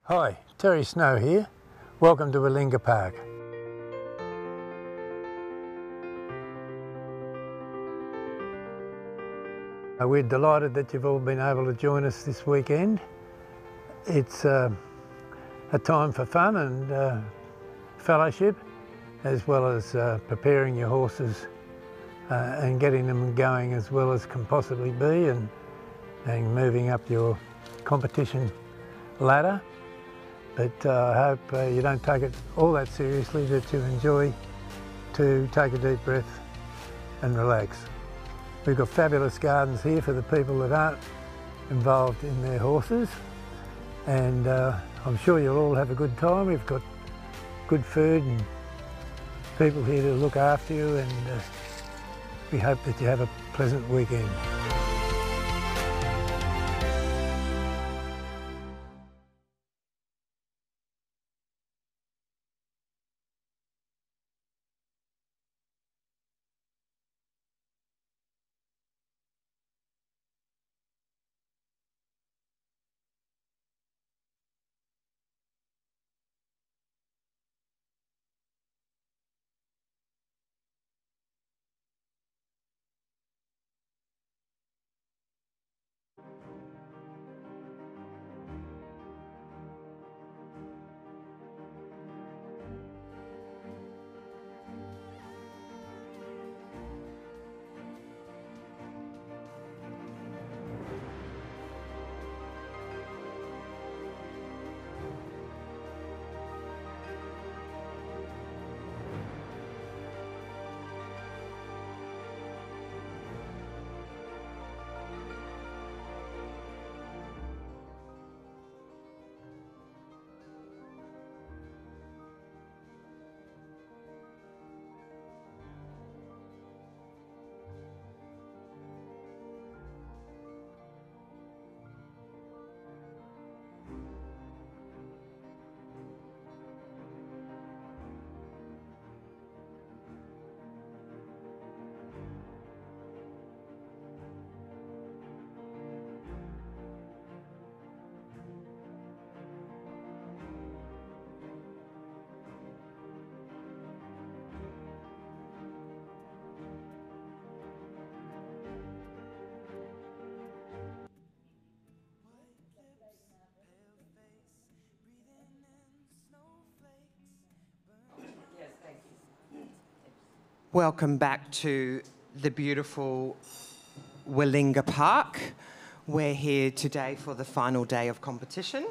Hi, Terry Snow here. Welcome to Willinga Park. We're delighted that you've all been able to join us this weekend. It's a time for fun and fellowship, as well as preparing your horses and getting them going as well as can possibly be, and moving up your competition ladder. But I hope you don't take it all that seriously, that you enjoy to take a deep breath and relax. We've got fabulous gardens here for the people that aren't involved in their horses, and I'm sure you'll all have a good time. We've got good food and people here to look after you, and we hope that you have a pleasant weekend. Welcome back to the beautiful Willinga Park. We're here today for the final day of competition.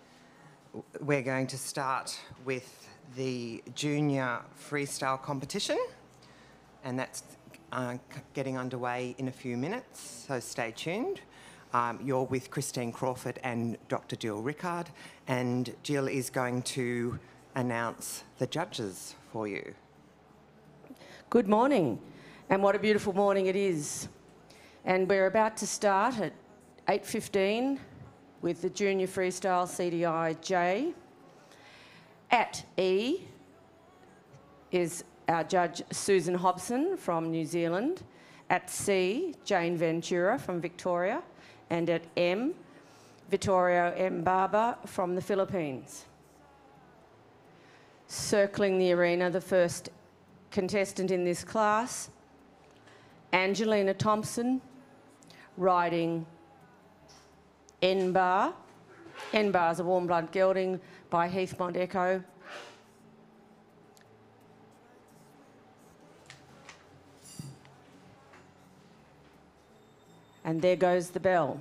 We're going to start with the junior freestyle competition, and that's getting underway in a few minutes, so stay tuned. You're with Christine Crawford and Dr. Jill Rickard, and Jill is going to announce the judges for you. Good morning, and what a beautiful morning it is. And we're about to start at 8:15 with the Junior Freestyle CDI J. At E is our judge Susan Hobson from New Zealand. At C, Jane Ventura from Victoria. And at M, Vittorio M. Barber from the Philippines. Circling the arena, the first contestant in this class, Angelina Thompson, riding N-Bar. N-Bar is a warm blood gelding by Heathmont Echo. And there goes the bell.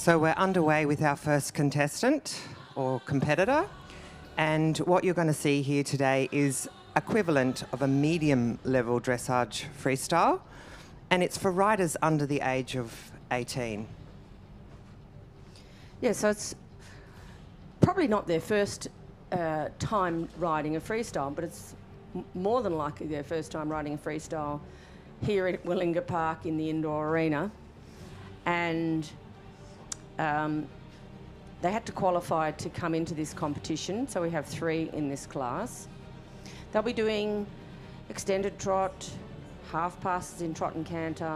So we're underway with our first contestant or competitor, and what you're going to see here today is equivalent of a medium level dressage freestyle, and it's for riders under the age of 18. Yeah, so it's probably not their first time riding a freestyle, but it's more than likely their first time riding a freestyle here at Willinga Park in the indoor arena. And they had to qualify to come into this competition, so we have 3 in this class. They'll be doing extended trot, half passes in trot and canter,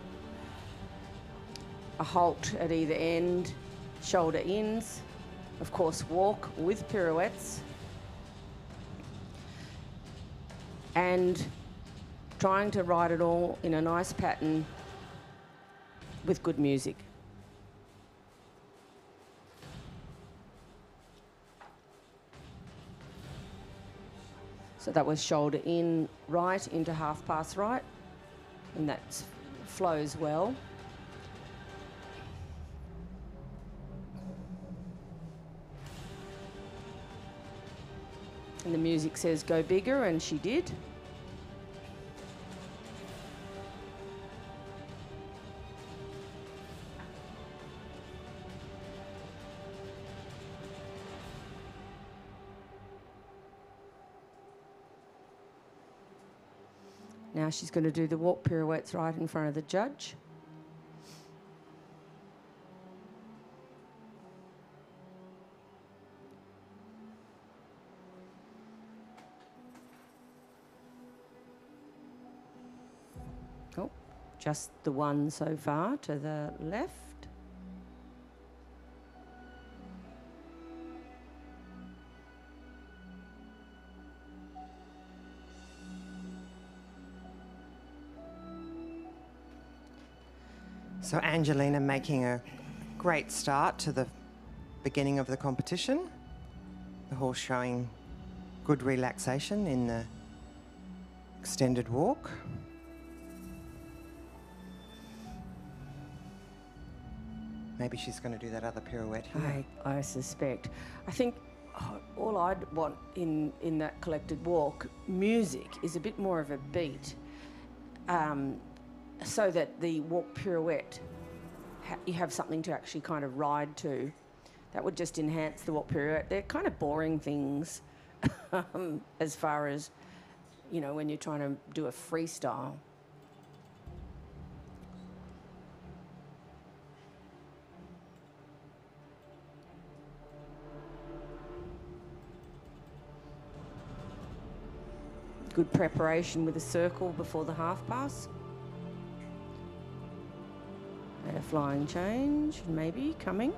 a halt at either end, shoulder ins, of course walk with pirouettes, and trying to ride it all in a nice pattern with good music. So that was shoulder in right into half pass right, and that flows well. And the music says go bigger, and she did. Now she's going to do the walk pirouettes right in front of the judge. Oh, just the one so far to the left. So Angelina making a great start to the beginning of the competition. The horse showing good relaxation in the extended walk. Maybe she's going to do that other pirouette here. I suspect. I think all I'd want in that collected walk, music, is a bit more of a beat. So that the walk pirouette, you have something to actually kind of ride to. That would just enhance the walk pirouette. They're kind of boring things as far as, you know, when you're trying to do a freestyle. Good preparation with a circle before the half pass. And a flying change, maybe, coming.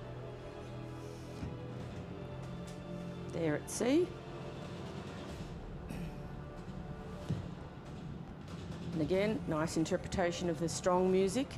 There at sea. And again, nice interpretation of the strong music.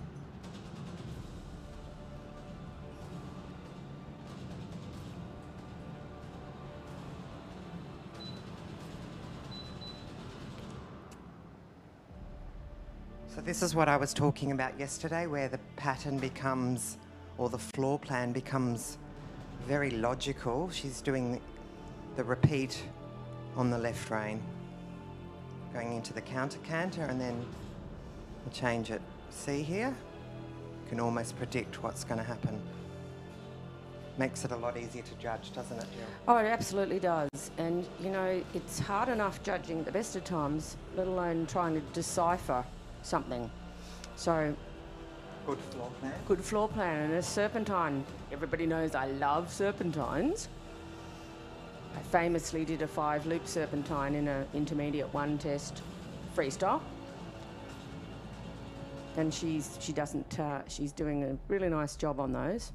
So this is what I was talking about yesterday, where the pattern becomes, or the floor plan becomes very logical. She's doing the repeat on the left rein, going into the counter canter, and then we'll change it. See here? You can almost predict what's going to happen. Makes it a lot easier to judge, doesn't it, Jill? Oh, it absolutely does. And, you know, it's hard enough judging at the best of times, let alone trying to decipher something. So Good floor plan. good floor plan. And a serpentine, everybody knows I love serpentines. I famously did a 5-loop serpentine in an intermediate 1 test freestyle, and she's doing a really nice job on those.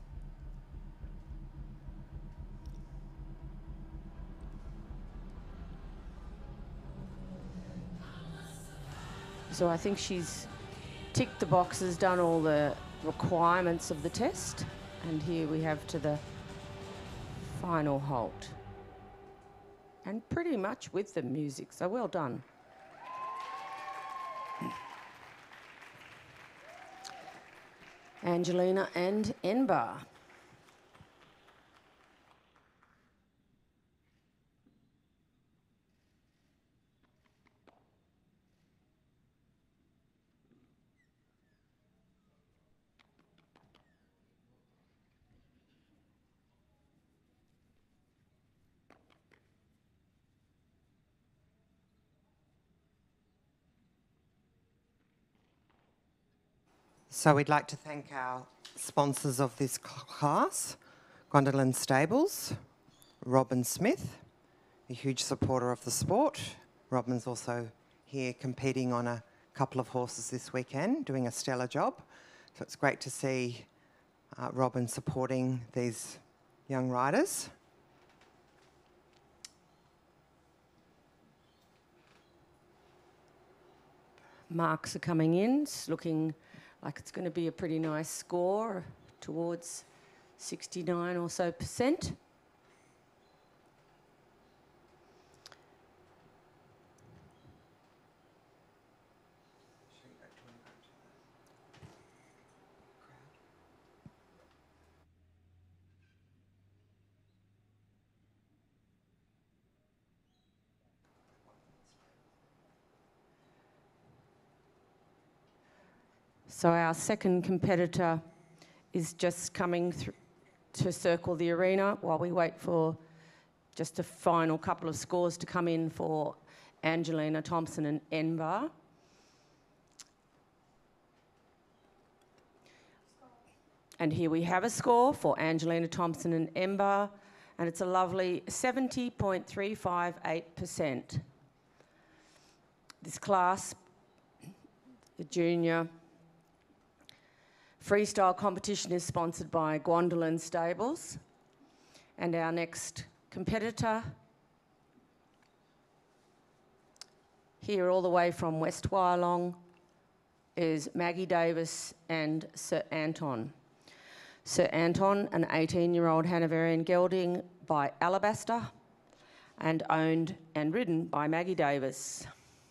So I think she's ticked the boxes, done all the requirements of the test, and here we have to the final halt. And pretty much with the music, so well done. Angelina and Enbar. So we'd like to thank our sponsors of this class, Gwendolyn Stables, Robin Smith, a huge supporter of the sport. Robin's also here competing on a couple of horses this weekend, doing a stellar job. So it's great to see Robin supporting these young riders. Marks are coming in. It's looking like it's going to be a pretty nice score, towards 69 or so %. So our second competitor is just coming through to circle the arena while we wait for just a final couple of scores to come in for Angelina Thompson and Enbar. And here we have a score for Angelina Thompson and Enbar, and it's a lovely 70.358%. This class, the junior freestyle competition, is sponsored by Gwendolyn Stables. And our next competitor, here all the way from West Wyalong, is Maggie Davis and Sir Anton. Sir Anton, an 18-year-old Hanoverian gelding by Alabaster, and owned and ridden by Maggie Davis.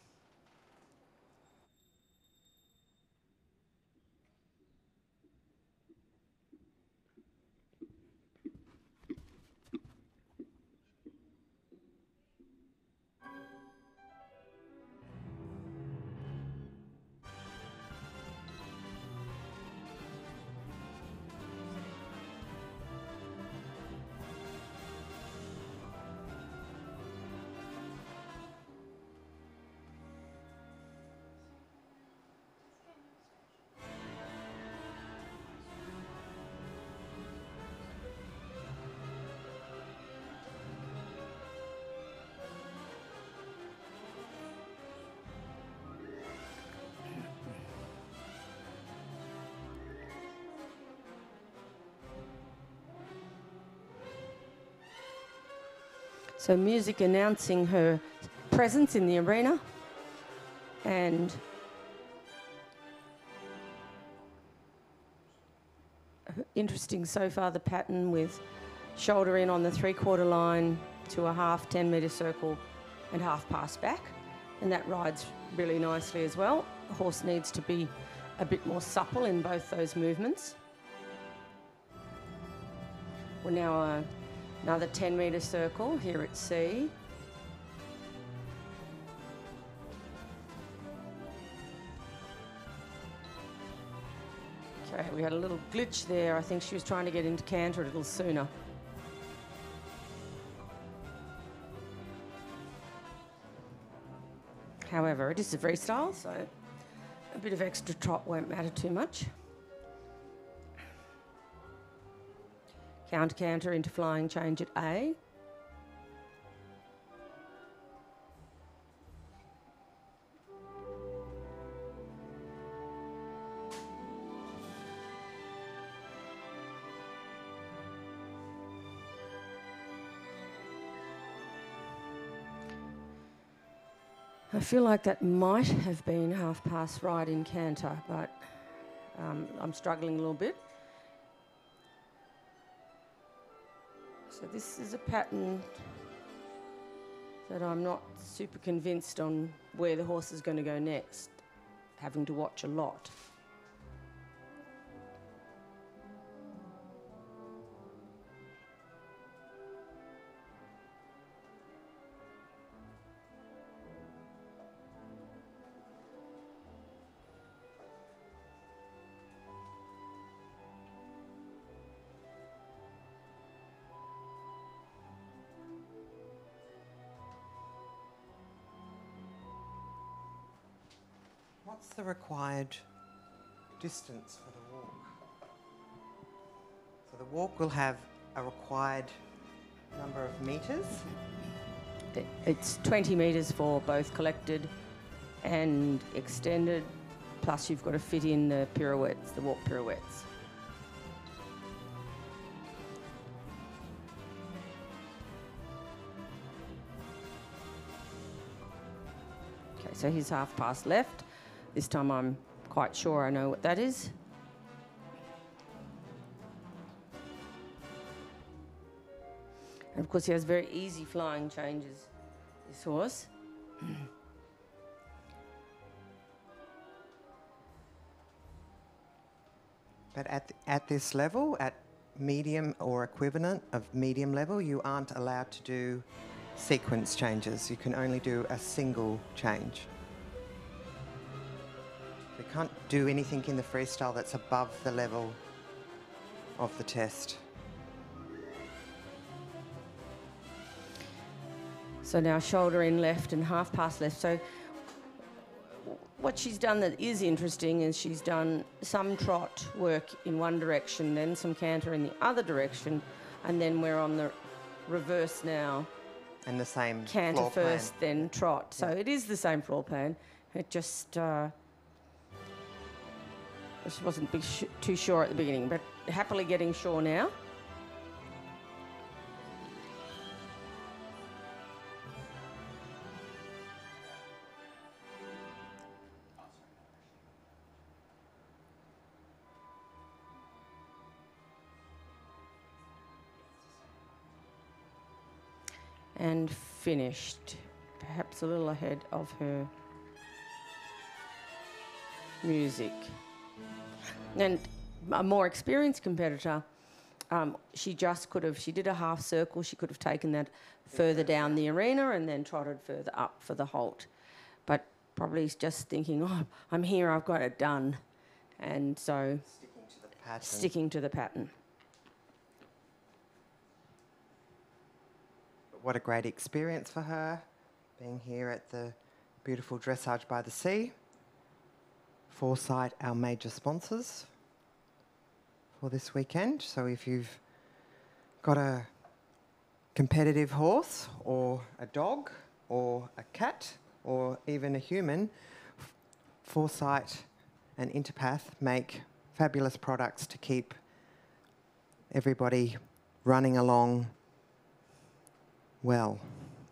So music announcing her presence in the arena, and interesting so far, the pattern with shoulder in on the 3/4 line to a half 10-metre circle and half pass back, and that rides really nicely as well. The horse needs to be a bit more supple in both those movements. We're now another 10-metre circle here at sea. Okay, we had a little glitch there. I think she was trying to get into canter a little sooner. However, it is a freestyle, so a bit of extra trot won't matter too much. Counter canter into flying change at A. I feel like that might have been half past right in canter, but I'm struggling a little bit. So this is a pattern that I'm not super convinced on where the horse is going to go next, having to watch a lot. What's the required distance for the walk? So the walk will have a required number of metres. It's 20 metres for both collected and extended, plus you've got to fit in the pirouettes, the walk pirouettes. Okay, so he's half past left. This time I'm quite sure I know what that is. And of course he has very easy flying changes, this horse. But at this level, at medium or equivalent of medium level, you aren't allowed to do sequence changes. You can only do a single change. You can't do anything in the freestyle that's above the level of the test. So now shoulder in left and half past left. So what she's done that is interesting is she's done some trot work in one direction, then some canter in the other direction, and then we're on the reverse now. And the same canter floor plan. first, then trot. So it is the same floor plan. It just she wasn't too sure at the beginning, but happily getting sure now. And finished, perhaps a little ahead of her music. And a more experienced competitor, she did a half circle, she could have taken that further down the arena and then trotted further up for the halt. But probably just thinking, oh, I'm here, I've got it done. And so sticking to the pattern. What a great experience for her, being here at the beautiful Dressage by the Sea. Foresight, our major sponsors for this weekend. So if you've got a competitive horse or a dog or a cat or even a human, Foresight and Interpath make fabulous products to keep everybody running along well.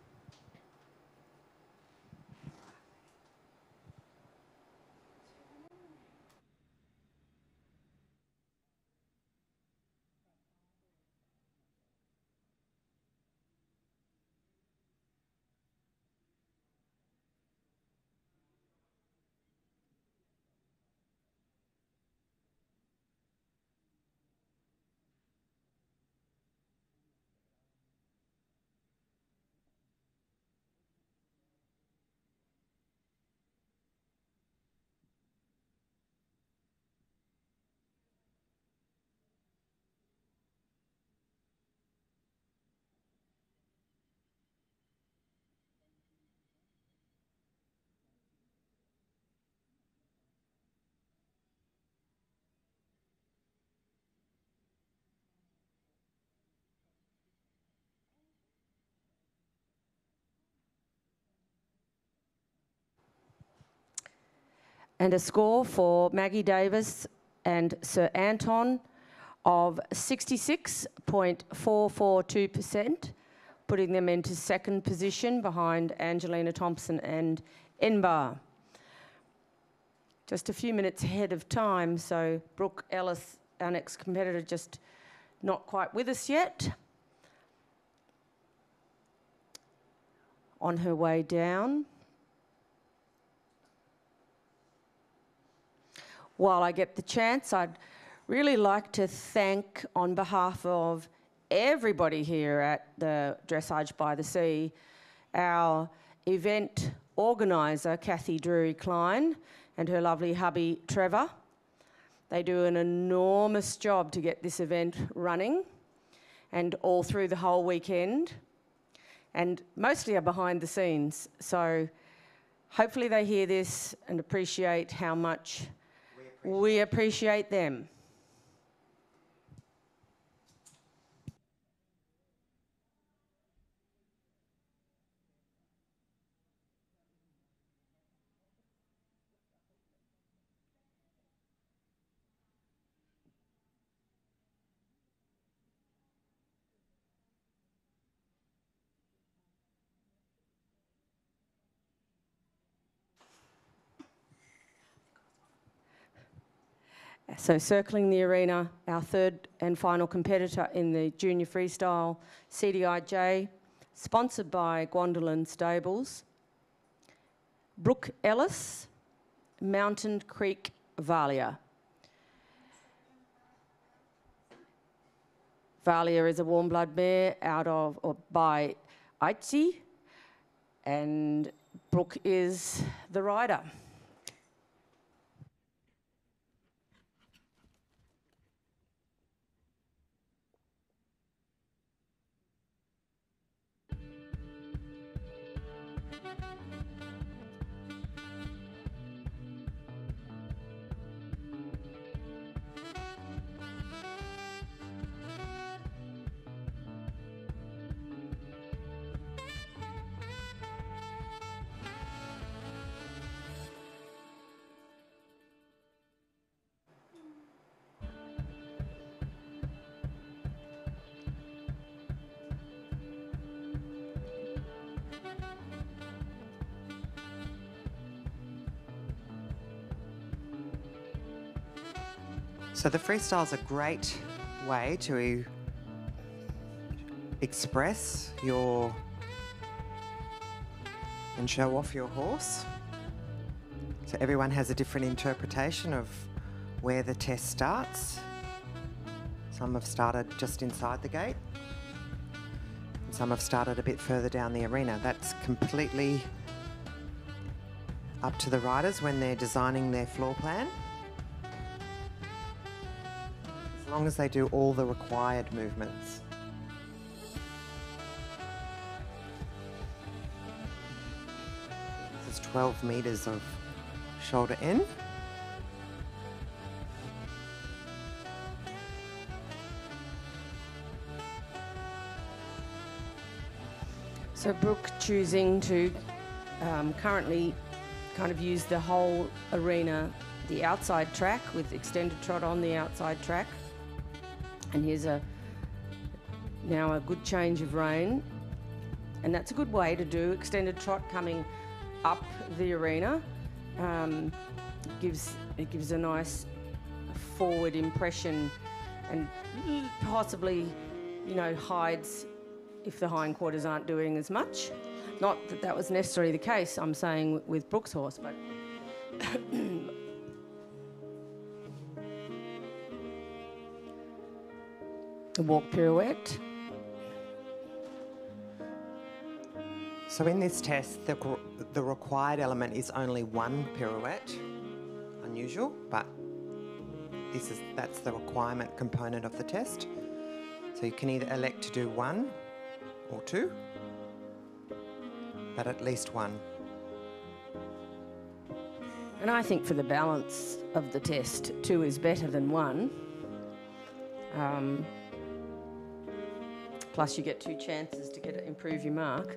And a score for Maggie Davis and Sir Anton of 66.442%, putting them into second position behind Angelina Thompson and Enbar. Just a few minutes ahead of time, so Brooke Ellis, our next competitor, just not quite with us yet. On her way down. While I get the chance, I'd really like to thank, on behalf of everybody here at the Dressage by the Sea, our event organiser, Kathy Drury-Klein, and her lovely hubby, Trevor. They do an enormous job to get this event running, and all through the whole weekend, and mostly are behind the scenes. So Hopefully they hear this and appreciate how much we appreciate them. So circling the arena, our third and final competitor in the Junior Freestyle CDIJ, sponsored by Gwendolyn Stables, Brooke Ellis, Mountain Creek Valia. Valia is a warm blood mare by Aitzi, and Brooke is the rider. So the freestyle is a great way to express your and show off your horse. So everyone has a different interpretation of where the test starts. Some have started just inside the gate, and some have started a bit further down the arena. That's completely up to the riders when they're designing their floor plan. As long as they do all the required movements. This is 12 metres of shoulder in. So Brooke choosing to currently kind of use the whole arena, the outside track with extended trot on the outside track. And here's now a good change of rein. And that's a good way to do extended trot coming up the arena. It gives a nice forward impression and possibly, you know, hides if the hindquarters aren't doing as much. Not that that was necessarily the case, I'm saying with Brooke's horse, but the walk pirouette. So in this test, the required element is only one pirouette. Unusual, but that's the requirement component of the test. So you can either elect to do one or two, but at least one. And I think for the balance of the test, two is better than one. Plus you get two chances to improve your mark.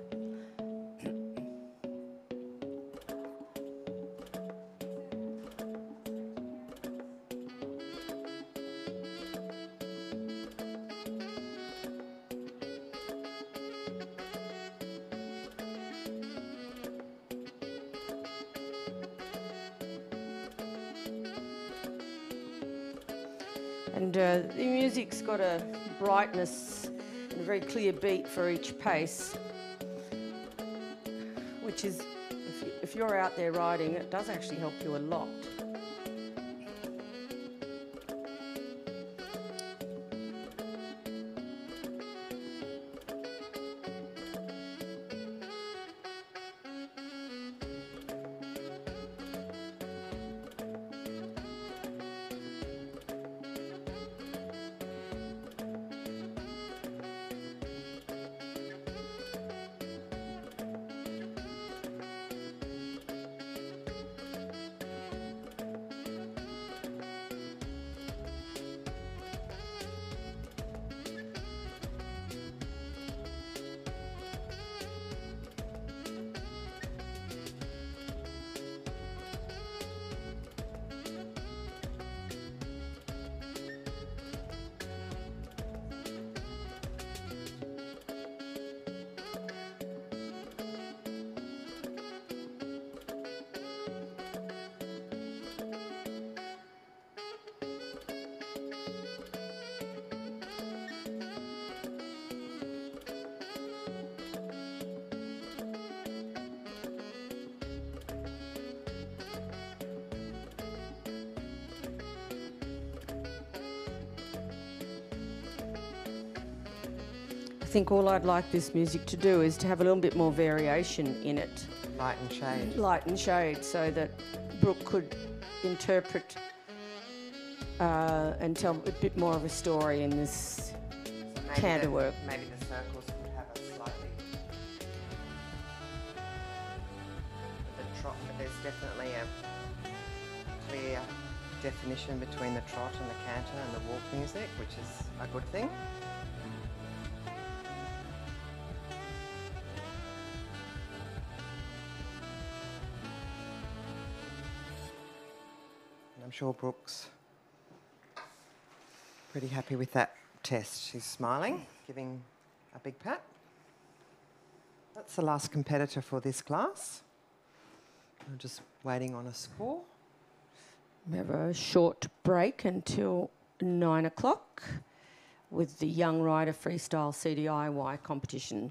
And the music's got a brightness and a very clear beat for each pace, which is, if you're out there riding, it does actually help you a lot. think all I'd like this music to do is to have a little bit more variation in it. Light and shade. Light and shade, so that Brooke could interpret and tell a bit more of a story in this canter work. Maybe the circles could have a slightly... The trot, but there's definitely a clear definition between the trot and the canter and the walk music, which is a good thing. And I'm sure Brooke's pretty happy with that test. She's smiling, giving a big pat. That's the last competitor for this class. I'm just waiting on a score. We have a short break until 9 o'clock with the Young Rider Freestyle CDIY competition.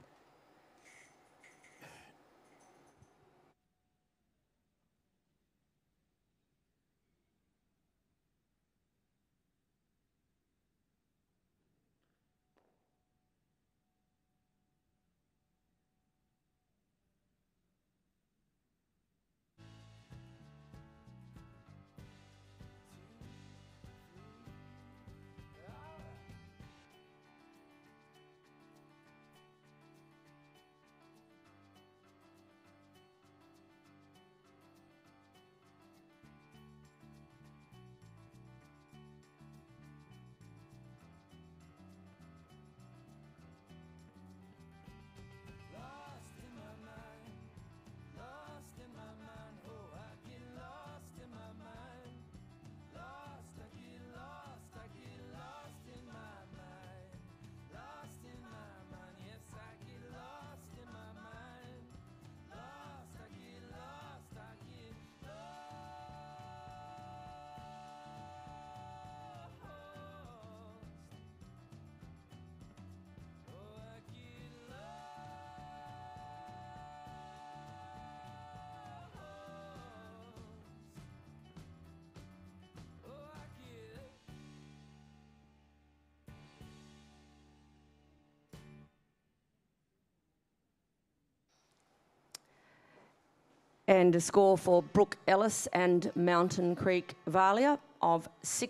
And a score for Brooke Ellis and Mountain Creek Valia of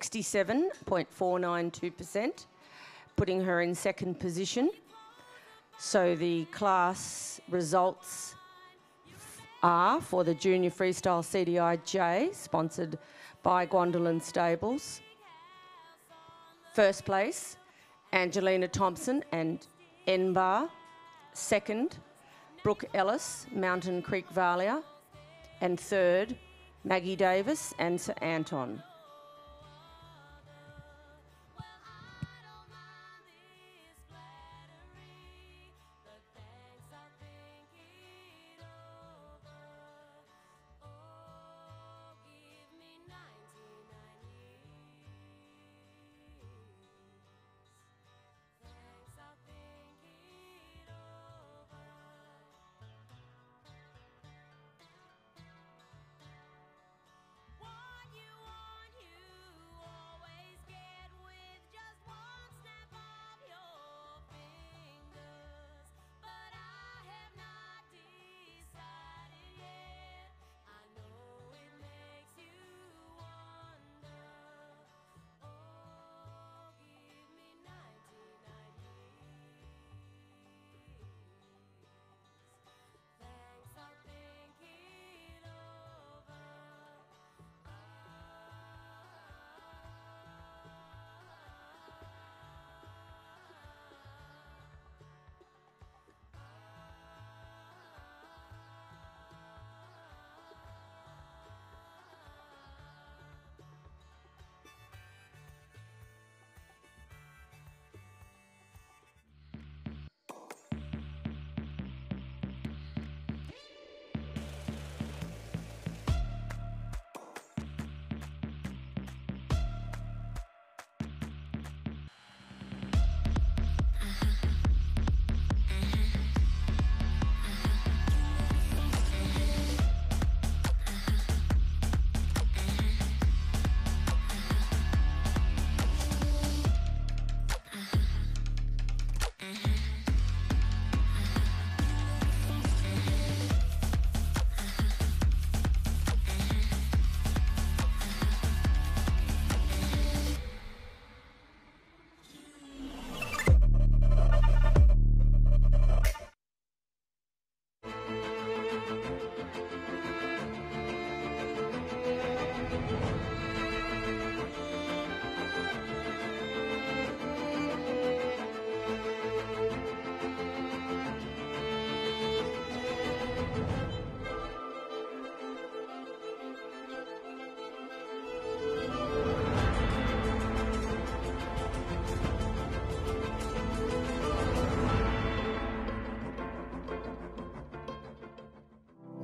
67.492%, putting her in second position. So the class results are for the Junior Freestyle CDIJ, sponsored by Gwendolyn Stables. First place, Angelina Thompson and Enbar. Second, Brooke Ellis, Mountain Creek Valia. And third, Maggie Davis and Sir Anton.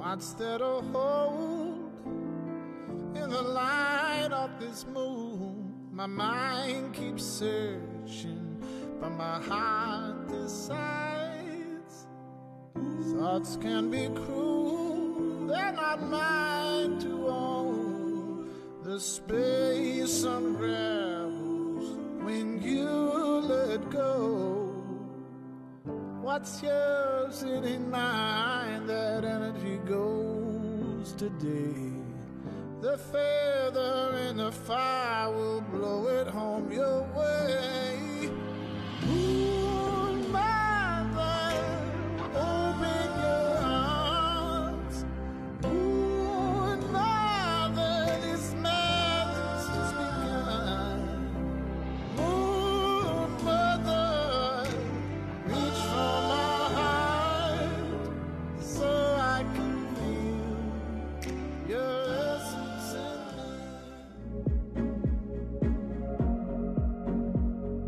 What's there to hold in the light of this moon? My mind keeps searching, but my heart decides. Thoughts can be cruel, they're not mine to own. The space unravels when you let go. What's yours, it ain't mine. That energy goes today. The feather in the fire will blow it home your way. Moon mother, open your arms. Moon mother, this madness just begun. Moon mother, reach for my heart so I can feel your essence in me.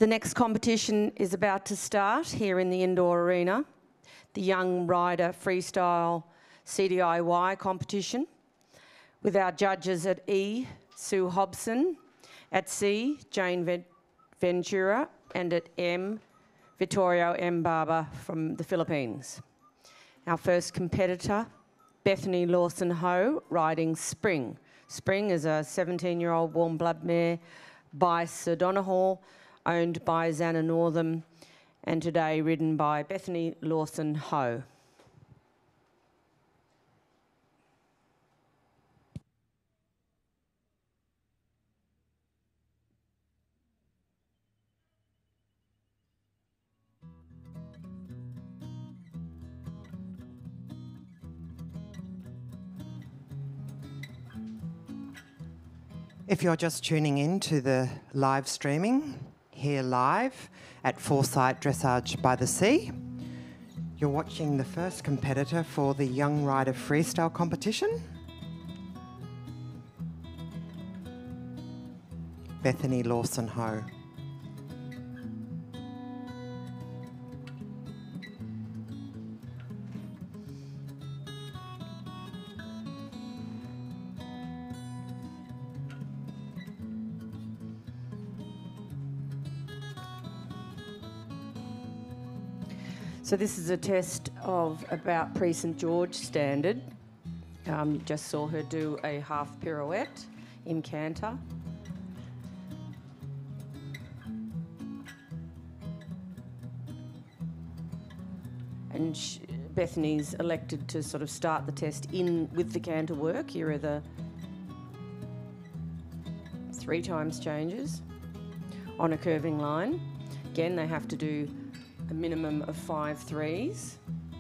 The next competition is about to start here in the indoor arena, the Young Rider Freestyle CDIY competition, with our judges at E, Sue Hobson, at C, Jane Ventura, and at M, Vittorio M. Barber from the Philippines. Our first competitor, Bethany Lawson-Ho, riding Spring. Spring is a 17-year-old warm blood mare by Sir Donoghue, owned by Xana Northam, and today ridden by Bethany Lawson-Ho. If you're just tuning in to the live streaming, here live at Foresight Dressage by the Sea, you're watching the first competitor for the Young Rider Freestyle competition, Bethany Lawson-Ho. So this is a test of about pre-St George standard. Just saw her do a half pirouette in canter. And Bethany's elected to sort of start the test in with the canter work. Here are the 3 times changes on a curving line. Again, they have to do a minimum of 5 threes.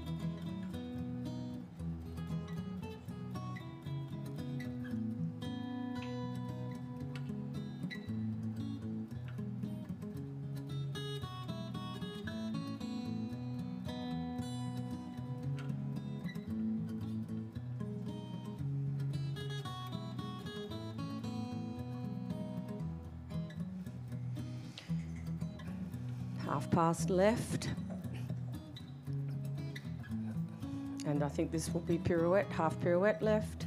Half past left. And I think this will be pirouette, half pirouette left.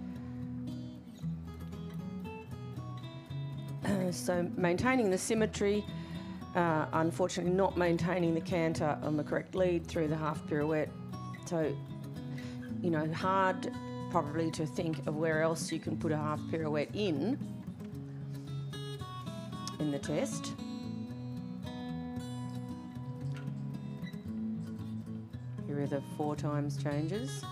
So maintaining the symmetry, unfortunately not maintaining the canter on the correct lead through the half pirouette. So, you know, hard probably to think of where else you can put a half pirouette in the test. Here are the 4 times changes.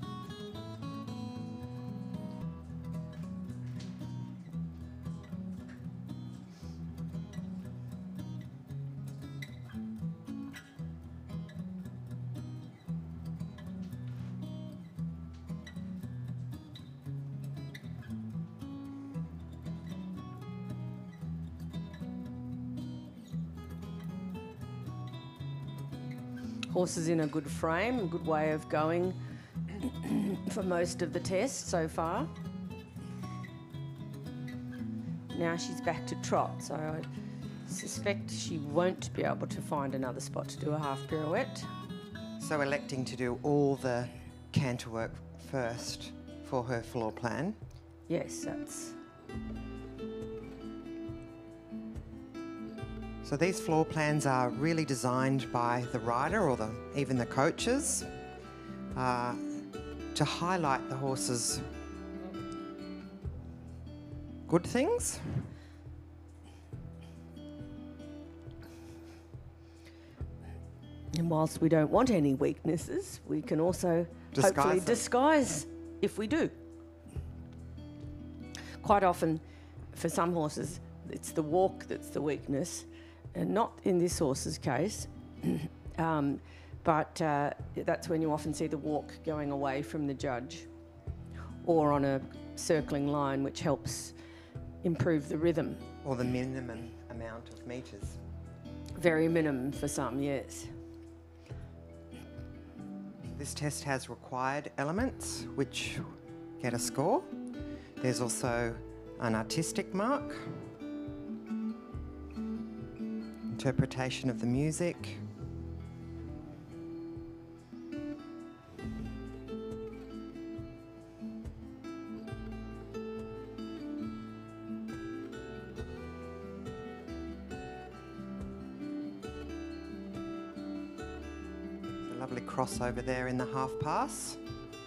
Horse is in a good frame, a good way of going for most of the test so far. Now she's back to trot, so I suspect she won't be able to find another spot to do a half pirouette. So electing to do all the canter work first for her floor plan. Yes, that's... So these floor plans are really designed by the rider or even the coaches to highlight the horse's good things. And whilst we don't want any weaknesses, we can also hopefully disguise if we do. Quite often, for some horses, it's the walk that's the weakness, and not in this horse's case, but that's when you often see the walk going away from the judge or on a circling line, which helps improve the rhythm. Or the minimum amount of metres. Very minimum for some, yes. This test has required elements which get a score. There's also an artistic mark. interpretation of the music. There's a lovely crossover there in the half pass.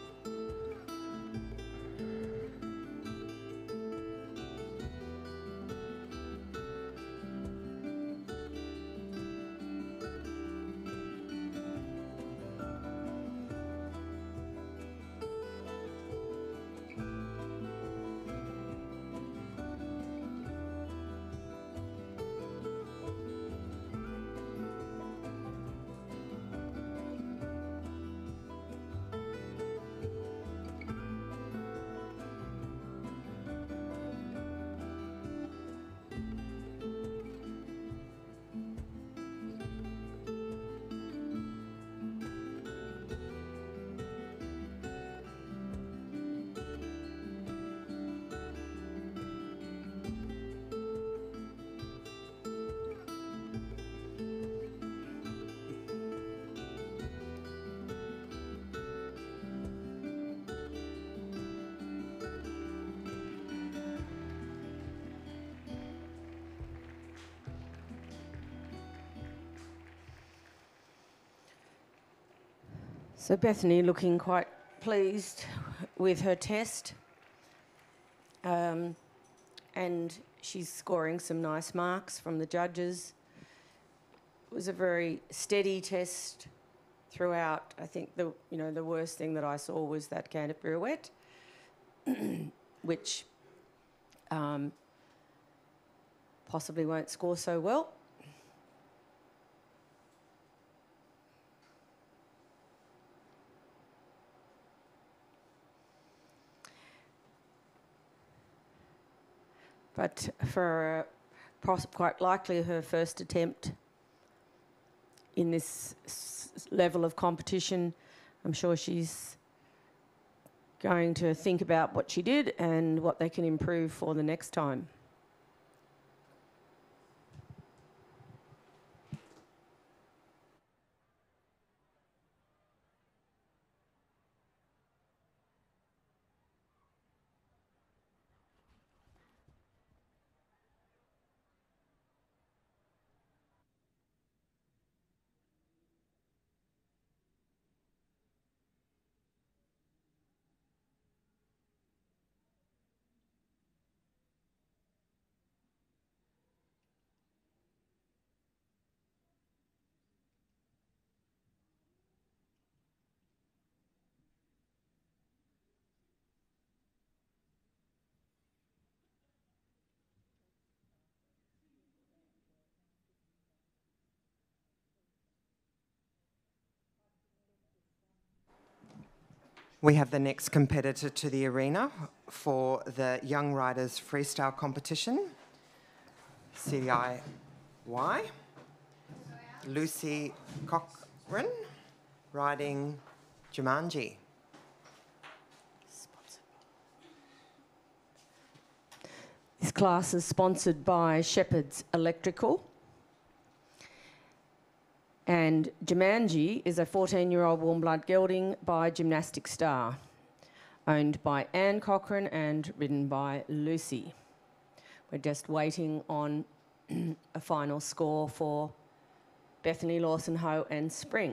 So Bethany looking quite pleased with her test, and she's scoring some nice marks from the judges. It was a very steady test throughout. I think the worst thing that I saw was that canter pirouette, which possibly won't score so well. But for quite likely her first attempt in this level of competition, I'm sure she's going to think about what she did and what they can improve for the next time. We have the next competitor to the arena for the Young Riders Freestyle Competition, CDIY, Lucy Cochran, riding Jumanji. This class is sponsored by Shepherd's Electrical. And Jumanji is a 14-year-old warm blood gelding by Gymnastic Star, owned by Anne Cochran and ridden by Lucy. We're just waiting on a final score for Bethany Lawson-Ho and Spring.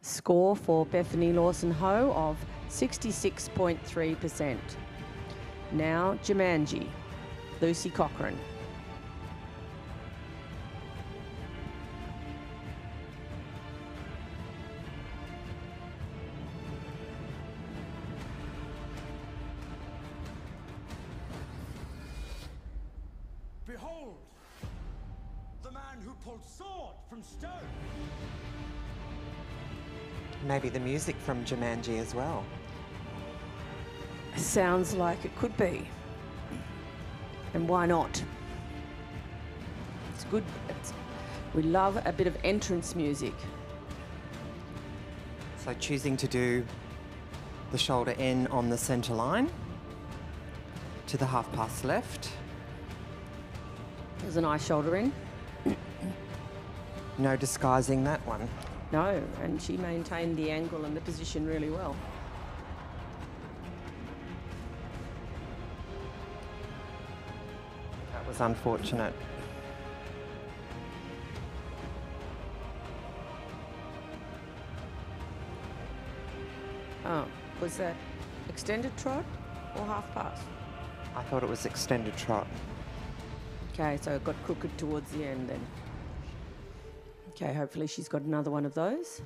Score for Bethany Lawson-Ho of 66.3%. Now Jumanji, Lucy Cochran. Behold, the man who pulled sword from stone. Maybe the music from Jumanji as well. Sounds like it could be. And why not? It's good. We love a bit of entrance music. So choosing to do the shoulder in on the centre line to the half pass left. There's a nice shoulder in. No disguising that one. No, and she maintained the angle and the position really well. That was unfortunate. Oh, was that extended trot or half pass? I thought it was extended trot. Okay, so it got crooked towards the end then. Okay, hopefully she's got another one of those.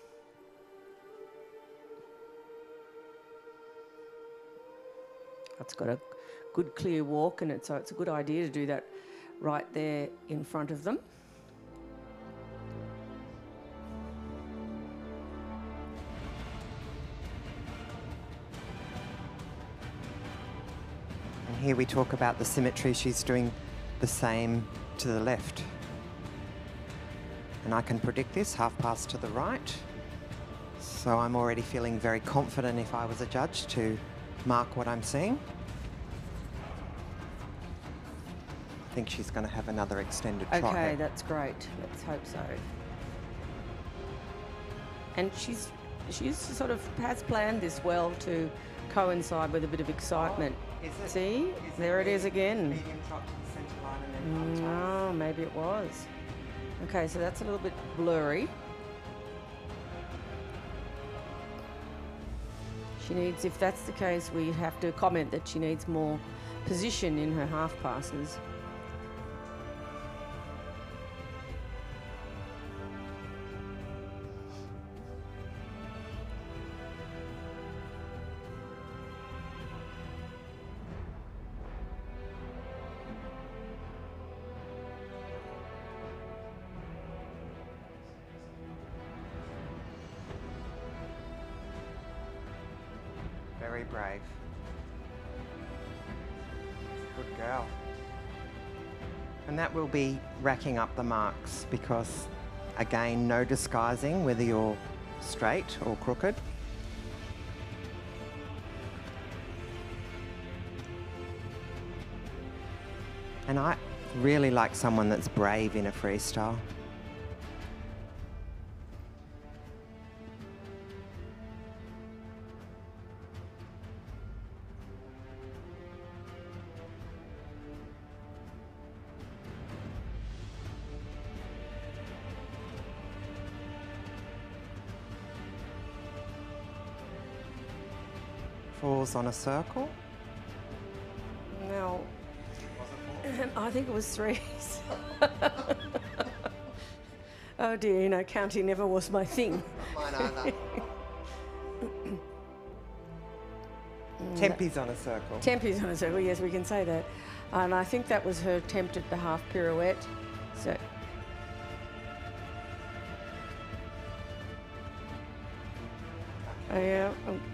It's got a good clear walk, and so it's a good idea to do that right there in front of them. And here we talk about the symmetry. She's doing the same to the left. And I can predict this, half pass to the right. So I'm already feeling very confident if I was a judge to mark what I'm seeing. I think she's going to have another extended trot. Okay, here. that's great. Let's hope so. And she's sort of has planned this well to coincide with a bit of excitement. Is it? See, there it is again. Medium trot to the centre line and then half pass. Oh, maybe it was. Okay, so that's a little bit blurry. She needs, if that's the case, we have to comment that she needs more position in her half passes. Very brave. Good girl. And that will be racking up the marks because, again, no disguising whether you're straight or crooked. And I really like someone that's brave in a freestyle. Falls on a circle. No. I think it was threes. Oh dear, you know, counting never was my thing. Mine either. Tempe's on a circle. Tempe's on a circle, yes, we can say that. And I think that was her attempt at the half pirouette. So. Oh, yeah.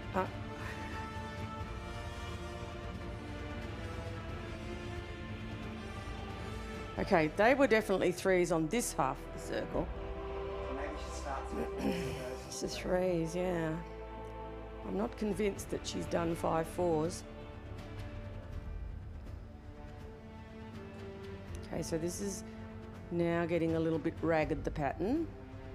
Okay, they were definitely threes on this half of the circle. Maybe she starts with It's a threes, yeah. I'm not convinced that she's done 5 fours. Okay, so this is now getting a little bit ragged, the pattern.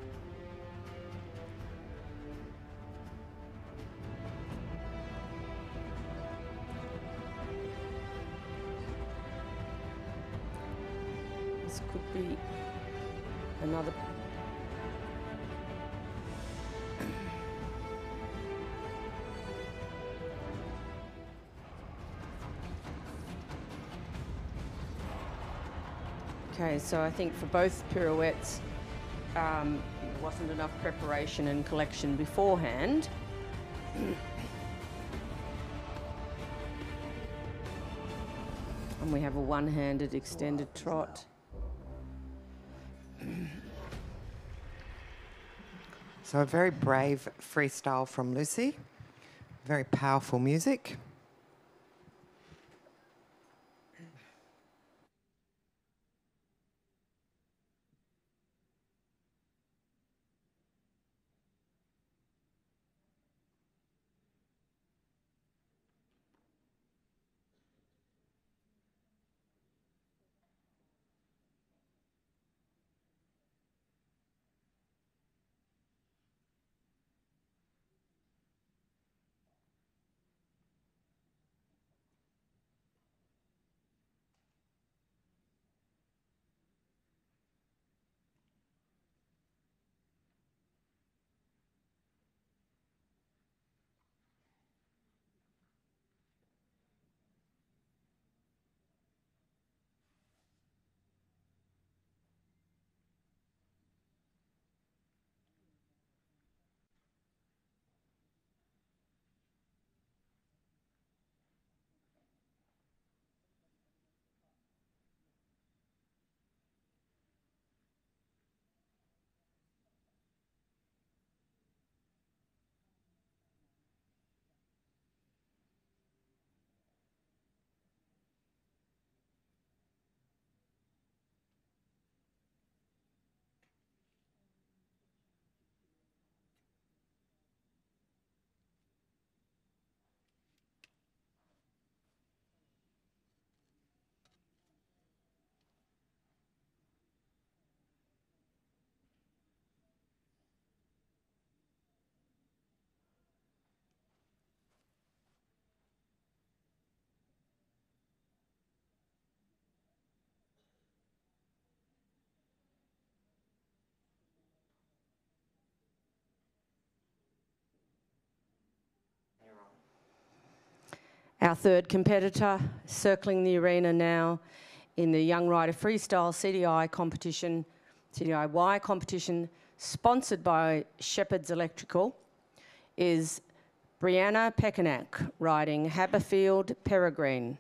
This could be another Okay, so I think for both pirouettes, there wasn't enough preparation and collection beforehand. And we have a one-handed extended trot. So a very brave freestyle from Lucy. Very powerful music. Our third competitor circling the arena now in the Young Rider Freestyle CDI competition, CDIY competition, sponsored by Shepherd's Electrical, is Brianna Pekanak riding Haberfield Peregrine.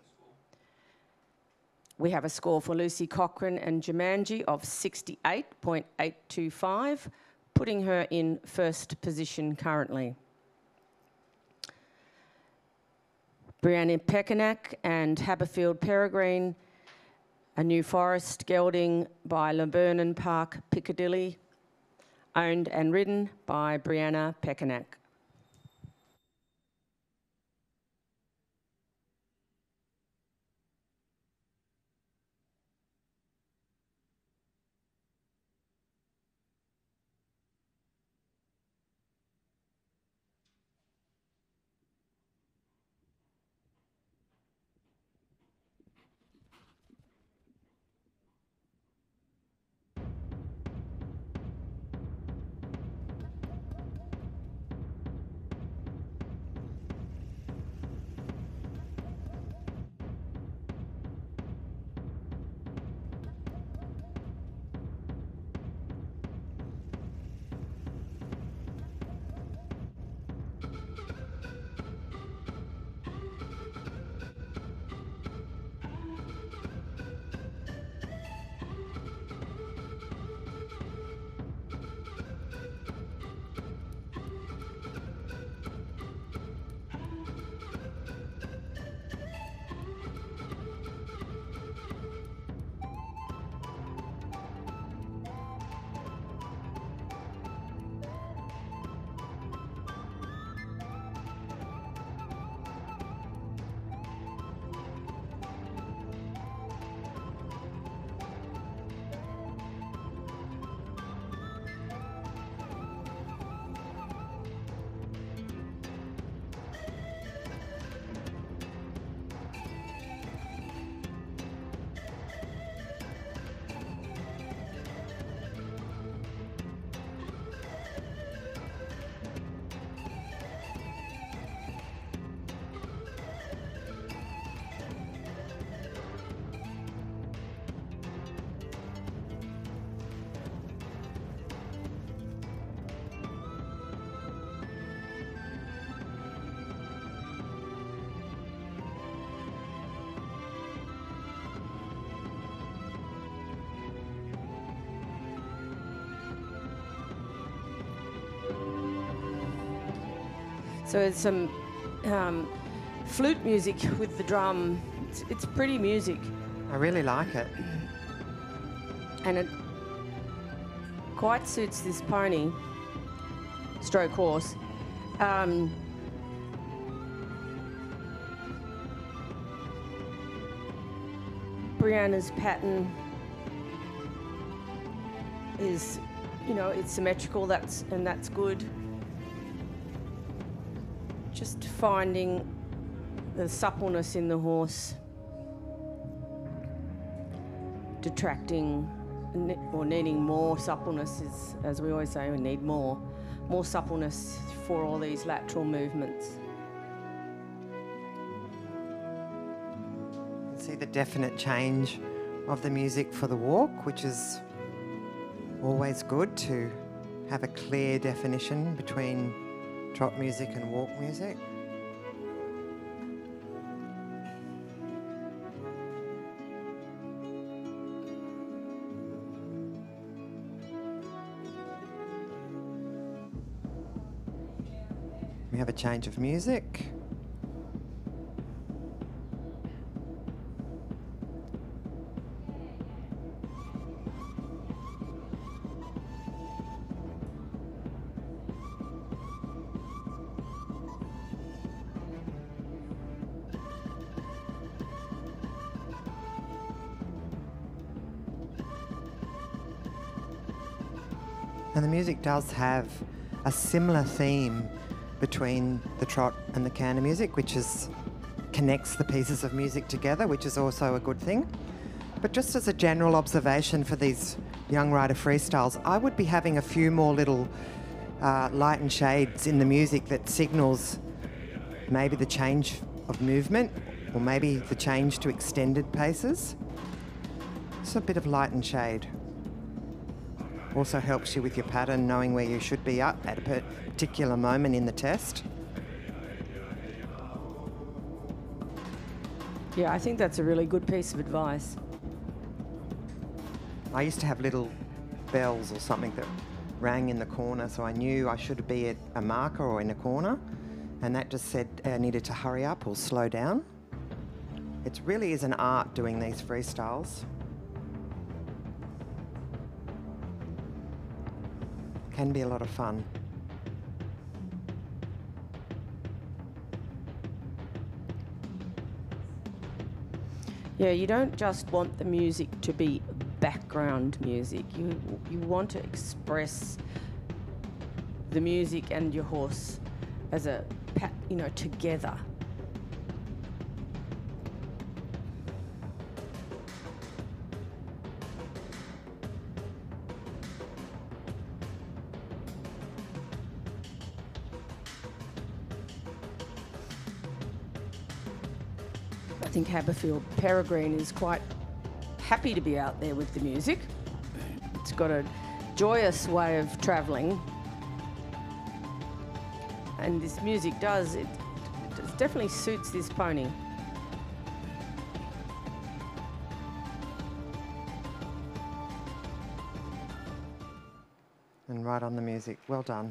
We have a score for Lucy Cochrane and Jumanji of 68.825, putting her in first position currently. Brianna Pekanak and Haberfield Peregrine, a New Forest gelding by Lavernon Park Piccadilly, owned and ridden by Brianna Pekanak. So it's some flute music with the drum. It's pretty music. I really like it. And it quite suits this pony, stroke horse. Brianna's pattern is, you know, it's symmetrical, and that's good. Just finding the suppleness in the horse, detracting or needing more suppleness is, as we always say, we need more suppleness for all these lateral movements. See the definite change of the music for the walk, which is always good to have a clear definition between trot music and walk music. We have a change of music. And the music does have a similar theme between the trot and the canter music, which connects the pieces of music together, which is also a good thing. But just as a general observation for these young rider freestyles, I would be having a few more little light and shades in the music that signals maybe the change of movement or maybe the change to extended paces. Just a bit of light and shade. Also helps you with your pattern, knowing where you should be at a particular moment in the test. Yeah, I think that's a really good piece of advice. I used to have little bells or something that rang in the corner, so I knew I should be at a marker or in a corner, and that just said I needed to hurry up or slow down. It really is an art doing these freestyles. Can be a lot of fun. Yeah, you don't just want the music to be background music. You want to express the music and your horse as a, together. I think Haberfield Peregrine is quite happy to be out there with the music. It's got a joyous way of travelling. And this music it definitely suits this pony. And right on the music. Well done.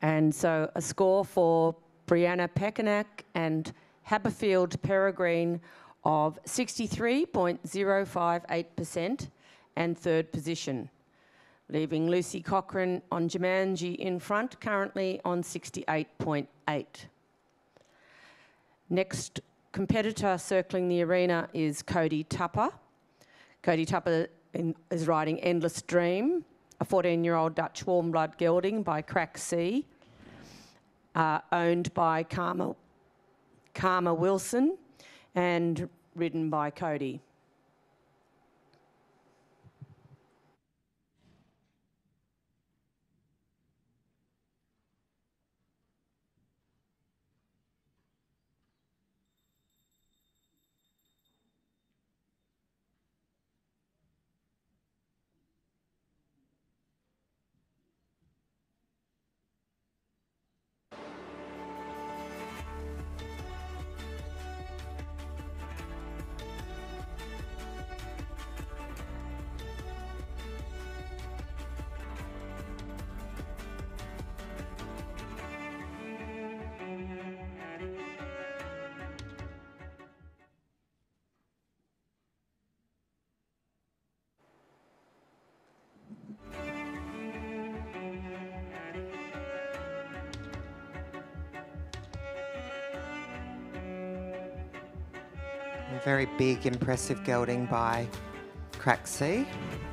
And so a score for Brianna Pekanak and Haberfield Peregrine of 63.058% and third position, leaving Lucy Cochrane on Jumanji in front, currently on 68.8. Next competitor circling the arena is Cody Tupper. Cody Tupper is riding Endless Dream, a 14-year-old Dutch warm blood gelding by Crack C, owned by Karma Wilson and ridden by Cody. A very big, impressive gelding by Crack C.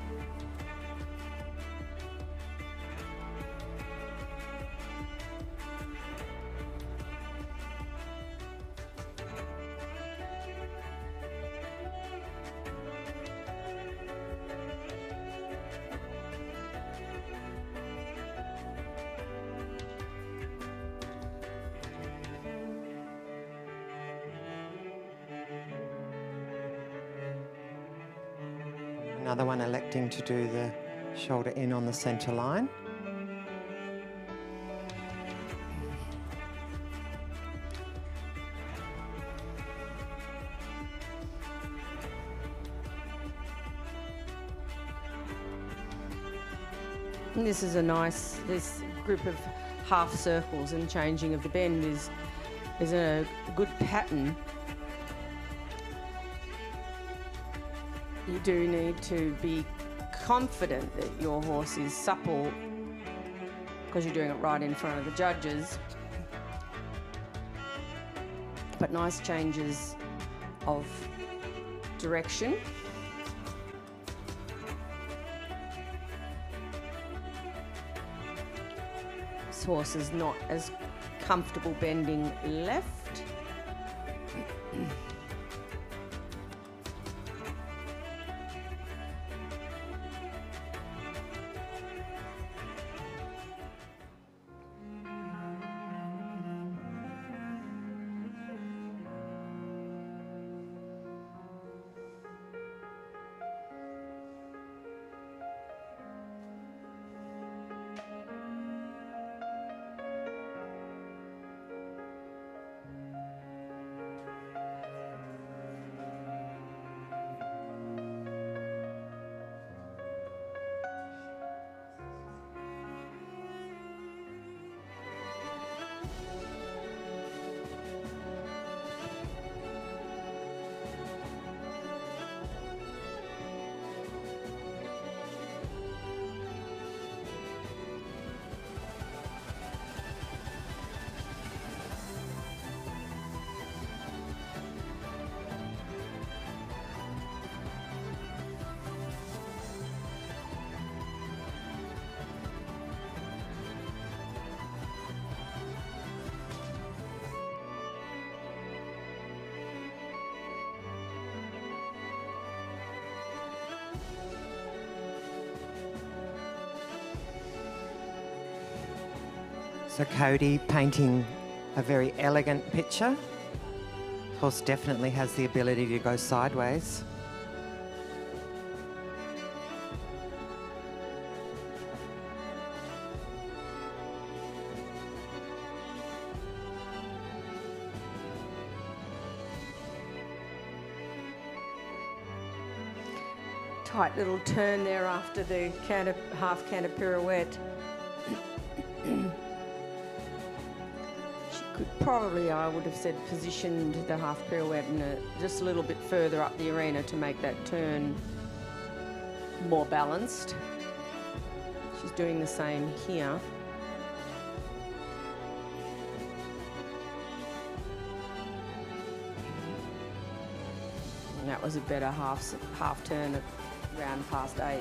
Another one electing to do the shoulder in on the centre line. And this is a nice, this group of half circles and changing of the bend is a good pattern. You do need to be confident that your horse is supple because you're doing it right in front of the judges. But nice changes of direction. This horse is not as comfortable bending left. So Cody painting a very elegant picture. Horse definitely has the ability to go sideways. Tight little turn there after the half canter pirouette. probably, I would have said, positioned the half pirouette just a little bit further up the arena to make that turn more balanced. She's doing the same here. And that was a better half turn at round past H.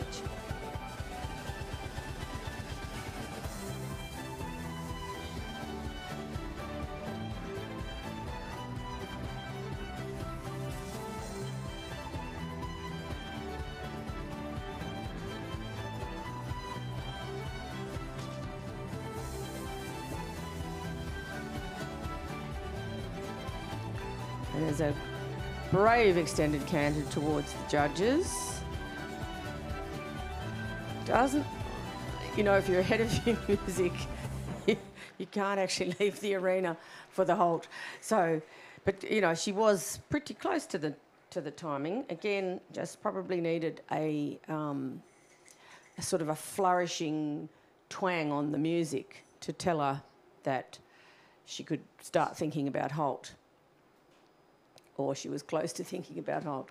And there's a brave extended canter towards the judges. Doesn't, you know, if you're ahead of your music, you can't actually leave the arena for the halt. So, but you know, she was pretty close to the timing. Again, just probably needed a sort of a flourishing twang on the music to tell her that she could start thinking about halt. Or she was close to thinking about halt.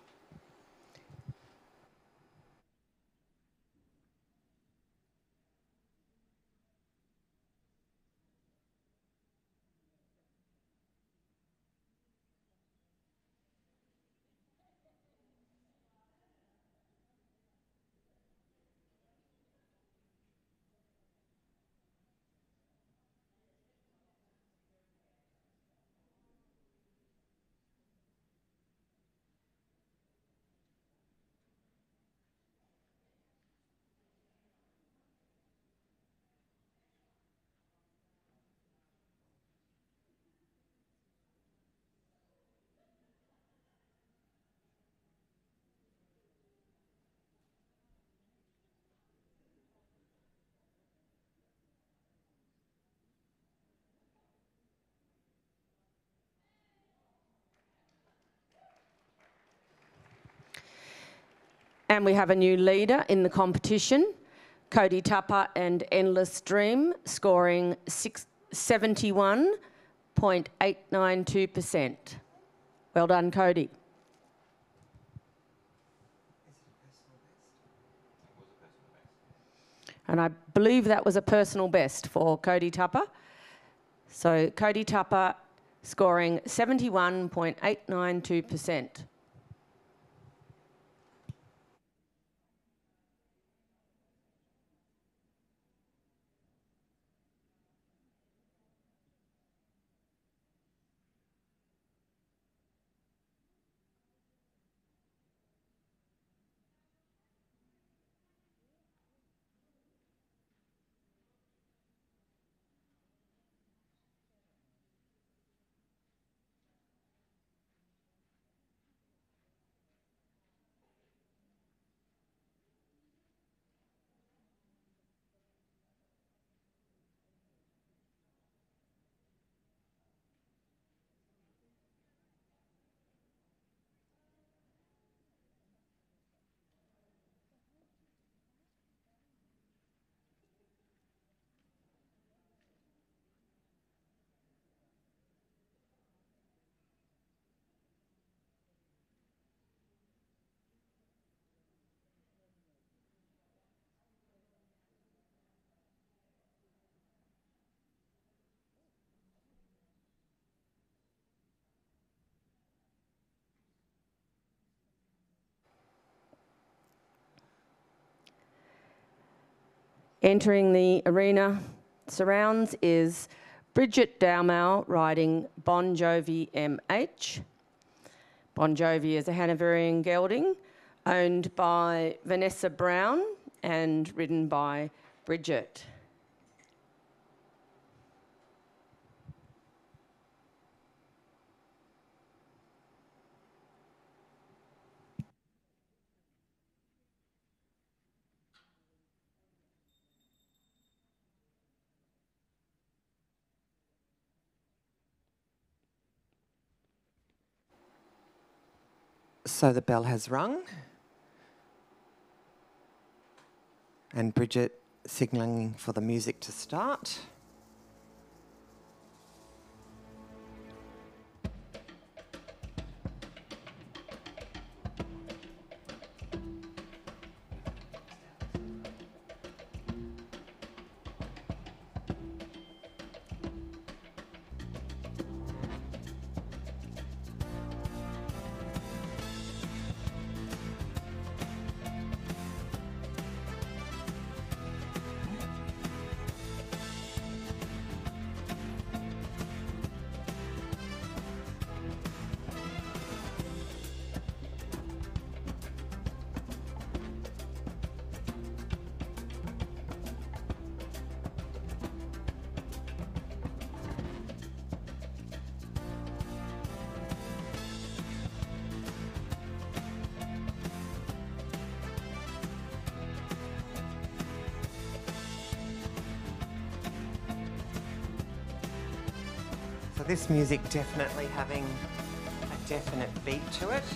And we have a new leader in the competition, Cody Tupper and Endless Dream, scoring 71.892%. Well done, Cody. And I believe that was a personal best for Cody Tupper. So Cody Tupper scoring 71.892%. Entering the arena surrounds is Bridget Dowmau riding Bon Jovi MH. Bon Jovi is a Hanoverian gelding owned by Vanessa Brown and ridden by Bridget. So the bell has rung. And Bridget signalling for the music to start. this music definitely having a definite beat to it.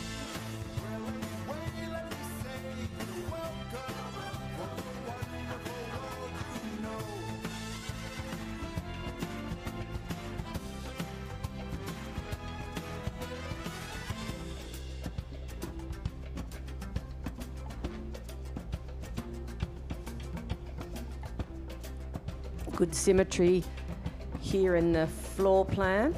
Good symmetry here in the floor plan.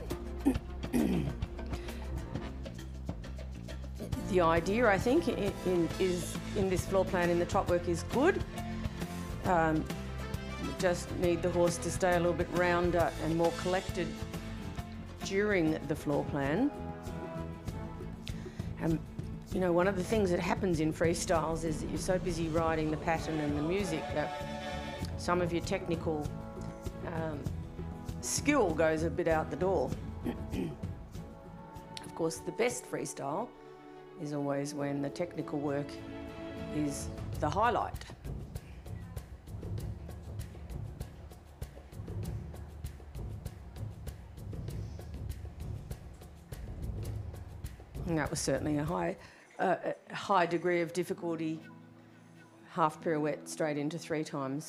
The idea, I think, in this floor plan in the top work is good. We just need the horse to stay a little bit rounder and more collected during the floor plan. You know, one of the things that happens in freestyles is that you're so busy riding the pattern and the music that some of your technical skill goes a bit out the door. Of course, the best freestyle is always when the technical work is the highlight. And that was certainly a high degree of difficulty, half pirouette straight into 3 times.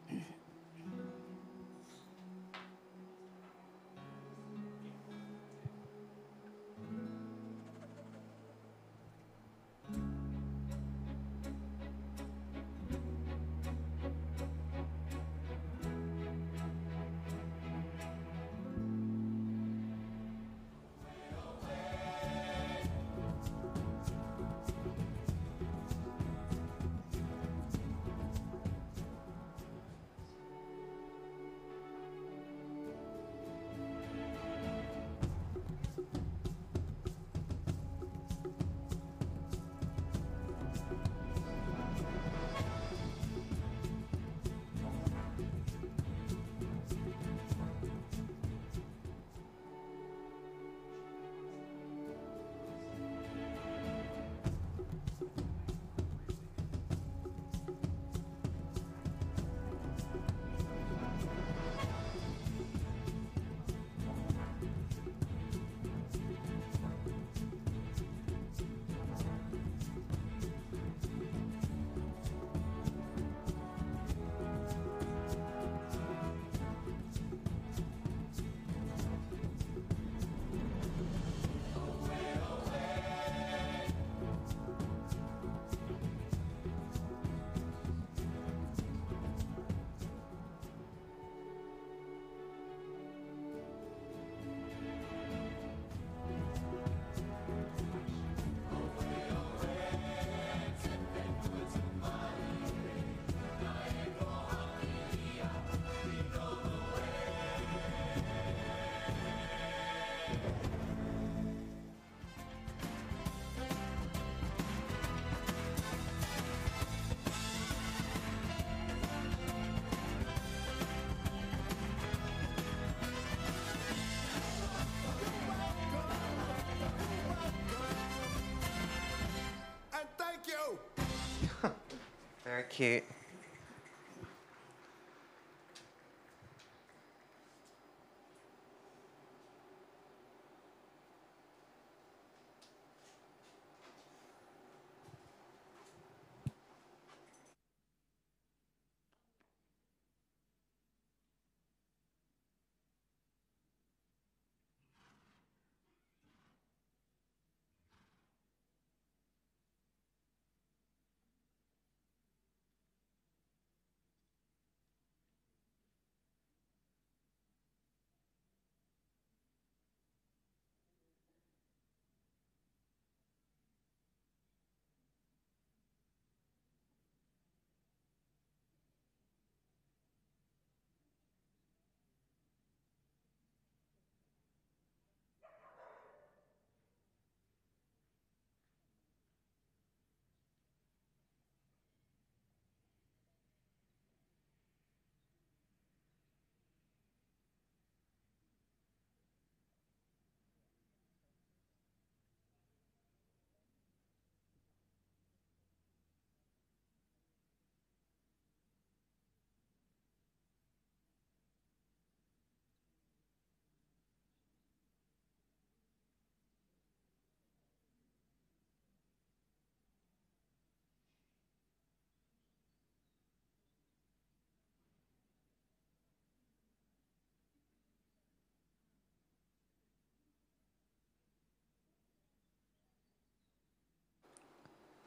Very cute.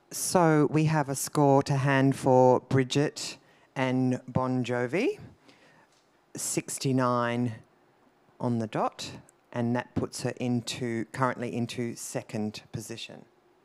So we have a score to hand for Bridget and Bon Jovi, 69 on the dot, and that puts her currently into second position.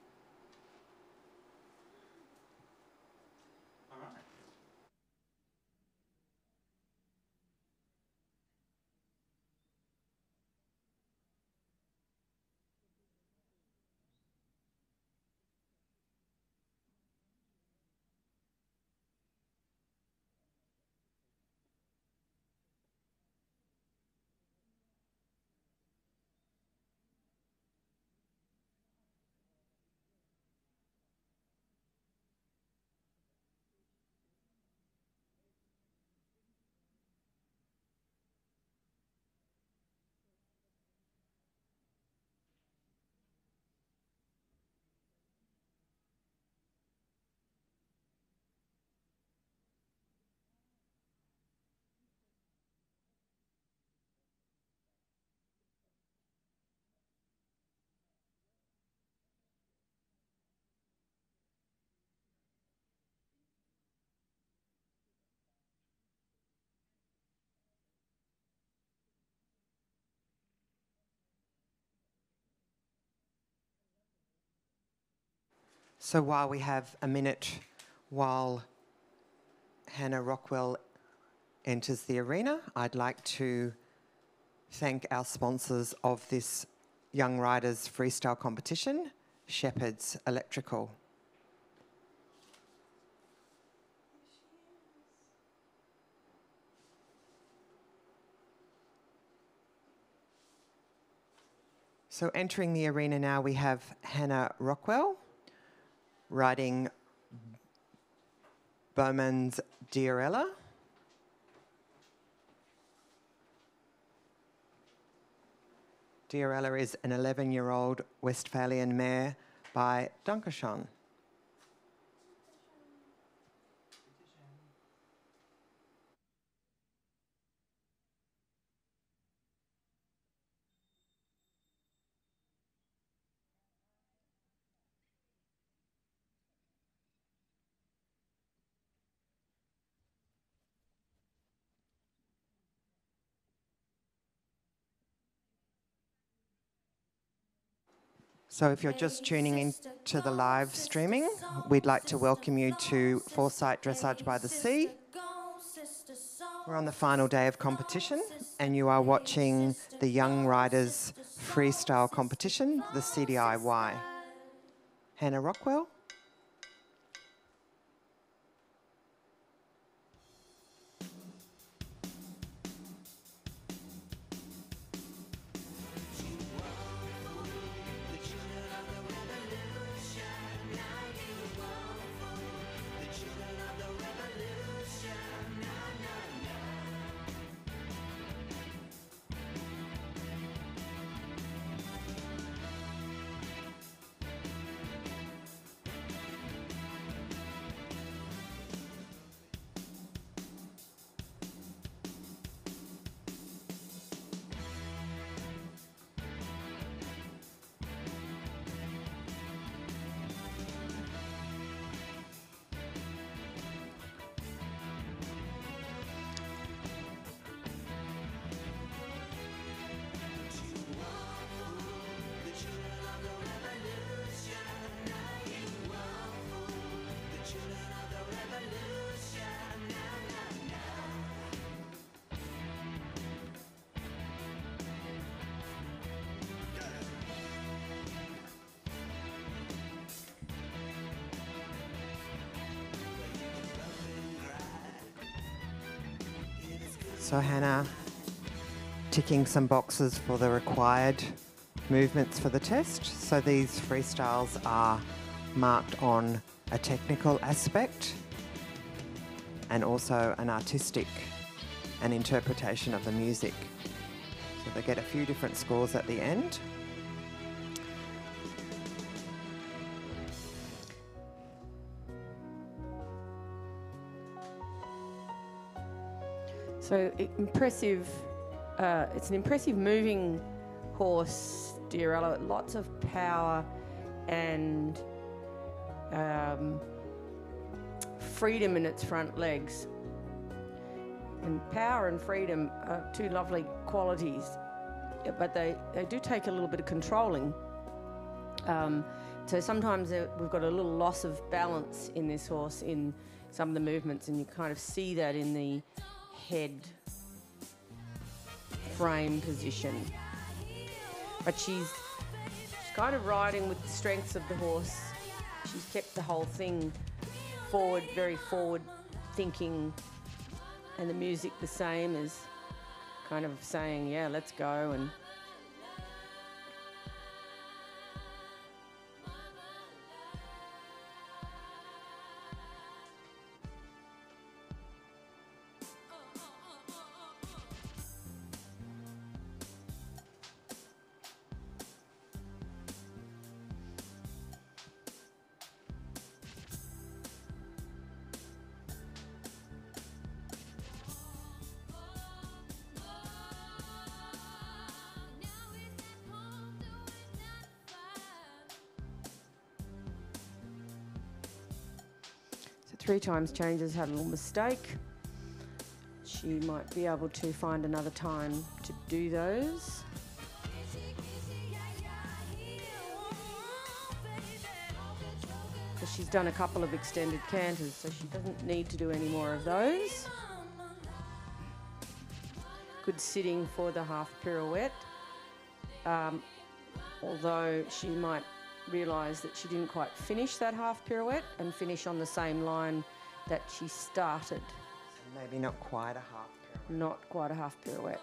So while we have a minute while Hannah Rockwell enters the arena, I'd like to thank our sponsors of this Young Riders Freestyle competition, Shepherd's Electrical. So entering the arena now, we have Hannah Rockwell riding Bowman's Diarella. Diarella is an 11-year-old Westphalian mare by Dunkershon. So if you're just tuning in to the live streaming, we'd like to welcome you to Foresight Dressage by the Sea. We're on the final day of competition and you are watching the Young Riders Freestyle competition, the CDIY. Hannah Rockwell. So Hannah, ticking some boxes for the required movements for the test. So these freestyles are marked on a technical aspect and also an artistic and interpretation of the music. So they get a few different scores at the end. So impressive. It's an impressive moving horse, Diarella. Lots of power and freedom in its front legs. And power and freedom are two lovely qualities, but they do take a little bit of controlling. So sometimes we've got a little loss of balance in this horse in some of the movements, and you kind of see that in the head frame position. But she's kind of riding with the strengths of the horse. She's kept the whole thing forward, very forward thinking, and the music the same, as kind of saying, yeah, let's go. And three times changes, had a little mistake. She might be able to find another time to do those. Because she's done a couple of extended canters, so she doesn't need to do any more of those. Good sitting for the half pirouette. Although she might realise that she didn't quite finish that half pirouette and finish on the same line that she started. Maybe not quite a half pirouette. Not quite a half pirouette.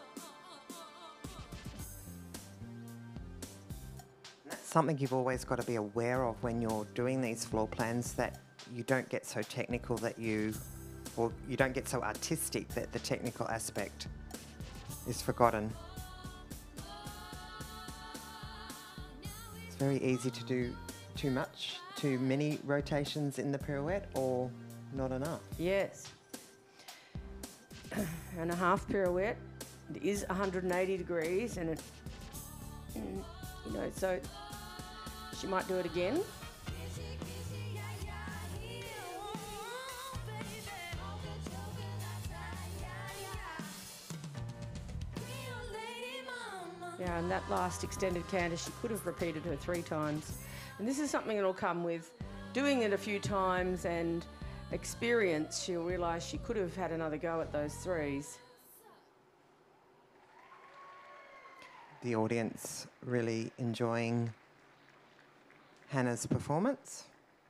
That's something you've always got to be aware of when you're doing these floor plans, that you don't get so technical that you don't get so artistic that the technical aspect is forgotten. Very easy to do too many rotations in the pirouette, or not enough. Yes. And a half pirouette is 180 degrees, and it, you know, so she might do it again. Yeah, and that last extended canter, she could have repeated her 3 times. And this is something that'll come with doing it a few times and experience. She'll realise she could have had another go at those 3s. The audience really enjoying Hannah's performance.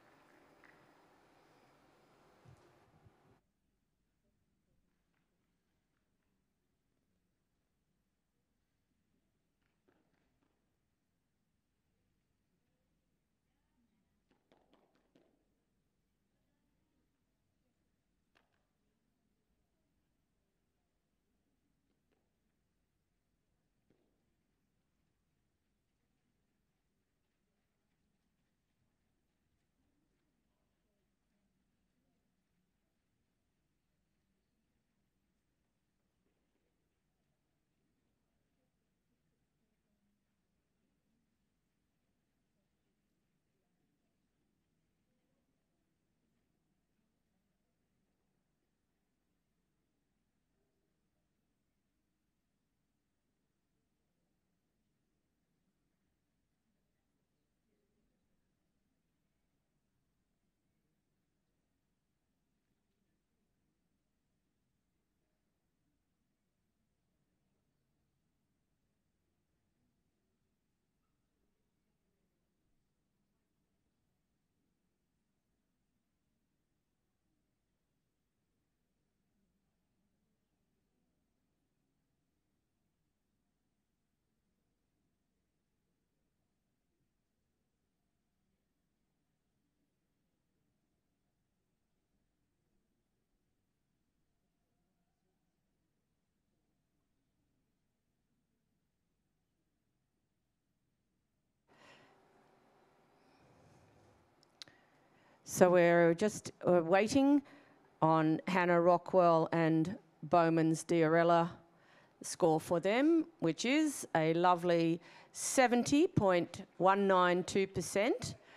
So we're just waiting on Hannah Rockwell and Bowman's Diarella score for them, which is a lovely 70.192%.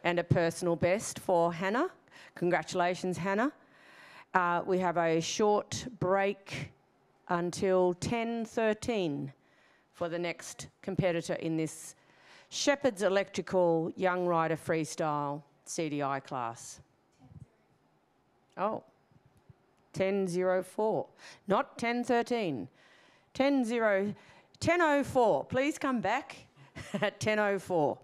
and a personal best for Hannah. Congratulations, Hannah. We have a short break until 10:13 for the next competitor in this Shepherd's Electrical Young Rider Freestyle CDI class. Oh, 10:04, not 10:13. 10:04. Please come back at 10:04.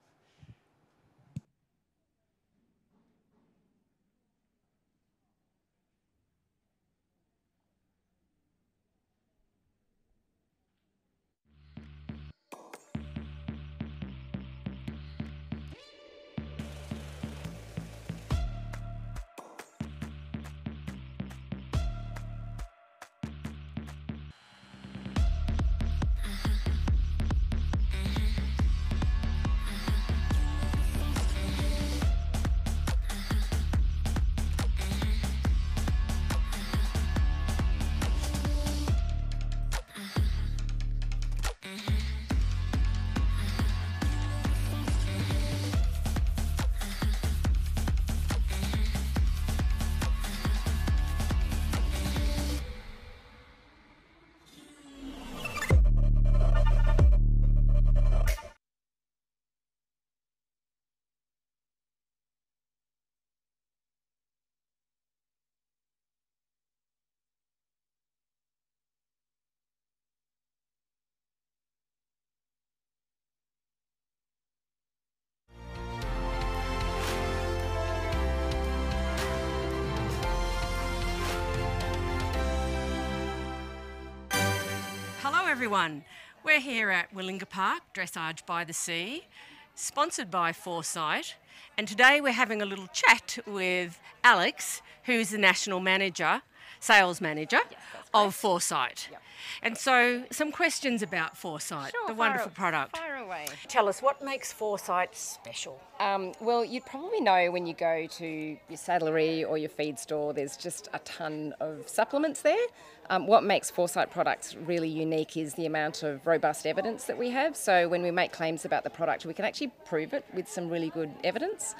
Hello everyone, we're here at Willinga Park, Dressage by the Sea, sponsored by Foresight, and today we're having a little chat with Alex, who's the National Manager, Sales Manager of Foresight. Yep. And so some questions about Foresight, Sure, the wonderful product. Fire away. Tell us, what makes Foresight special? Well, you'd probably know when you go to your saddlery or your feed store, there's just a ton of supplements there. What makes Foresight products really unique is the amount of robust evidence that we have. So when we make claims about the product, we can actually prove it with some really good evidence.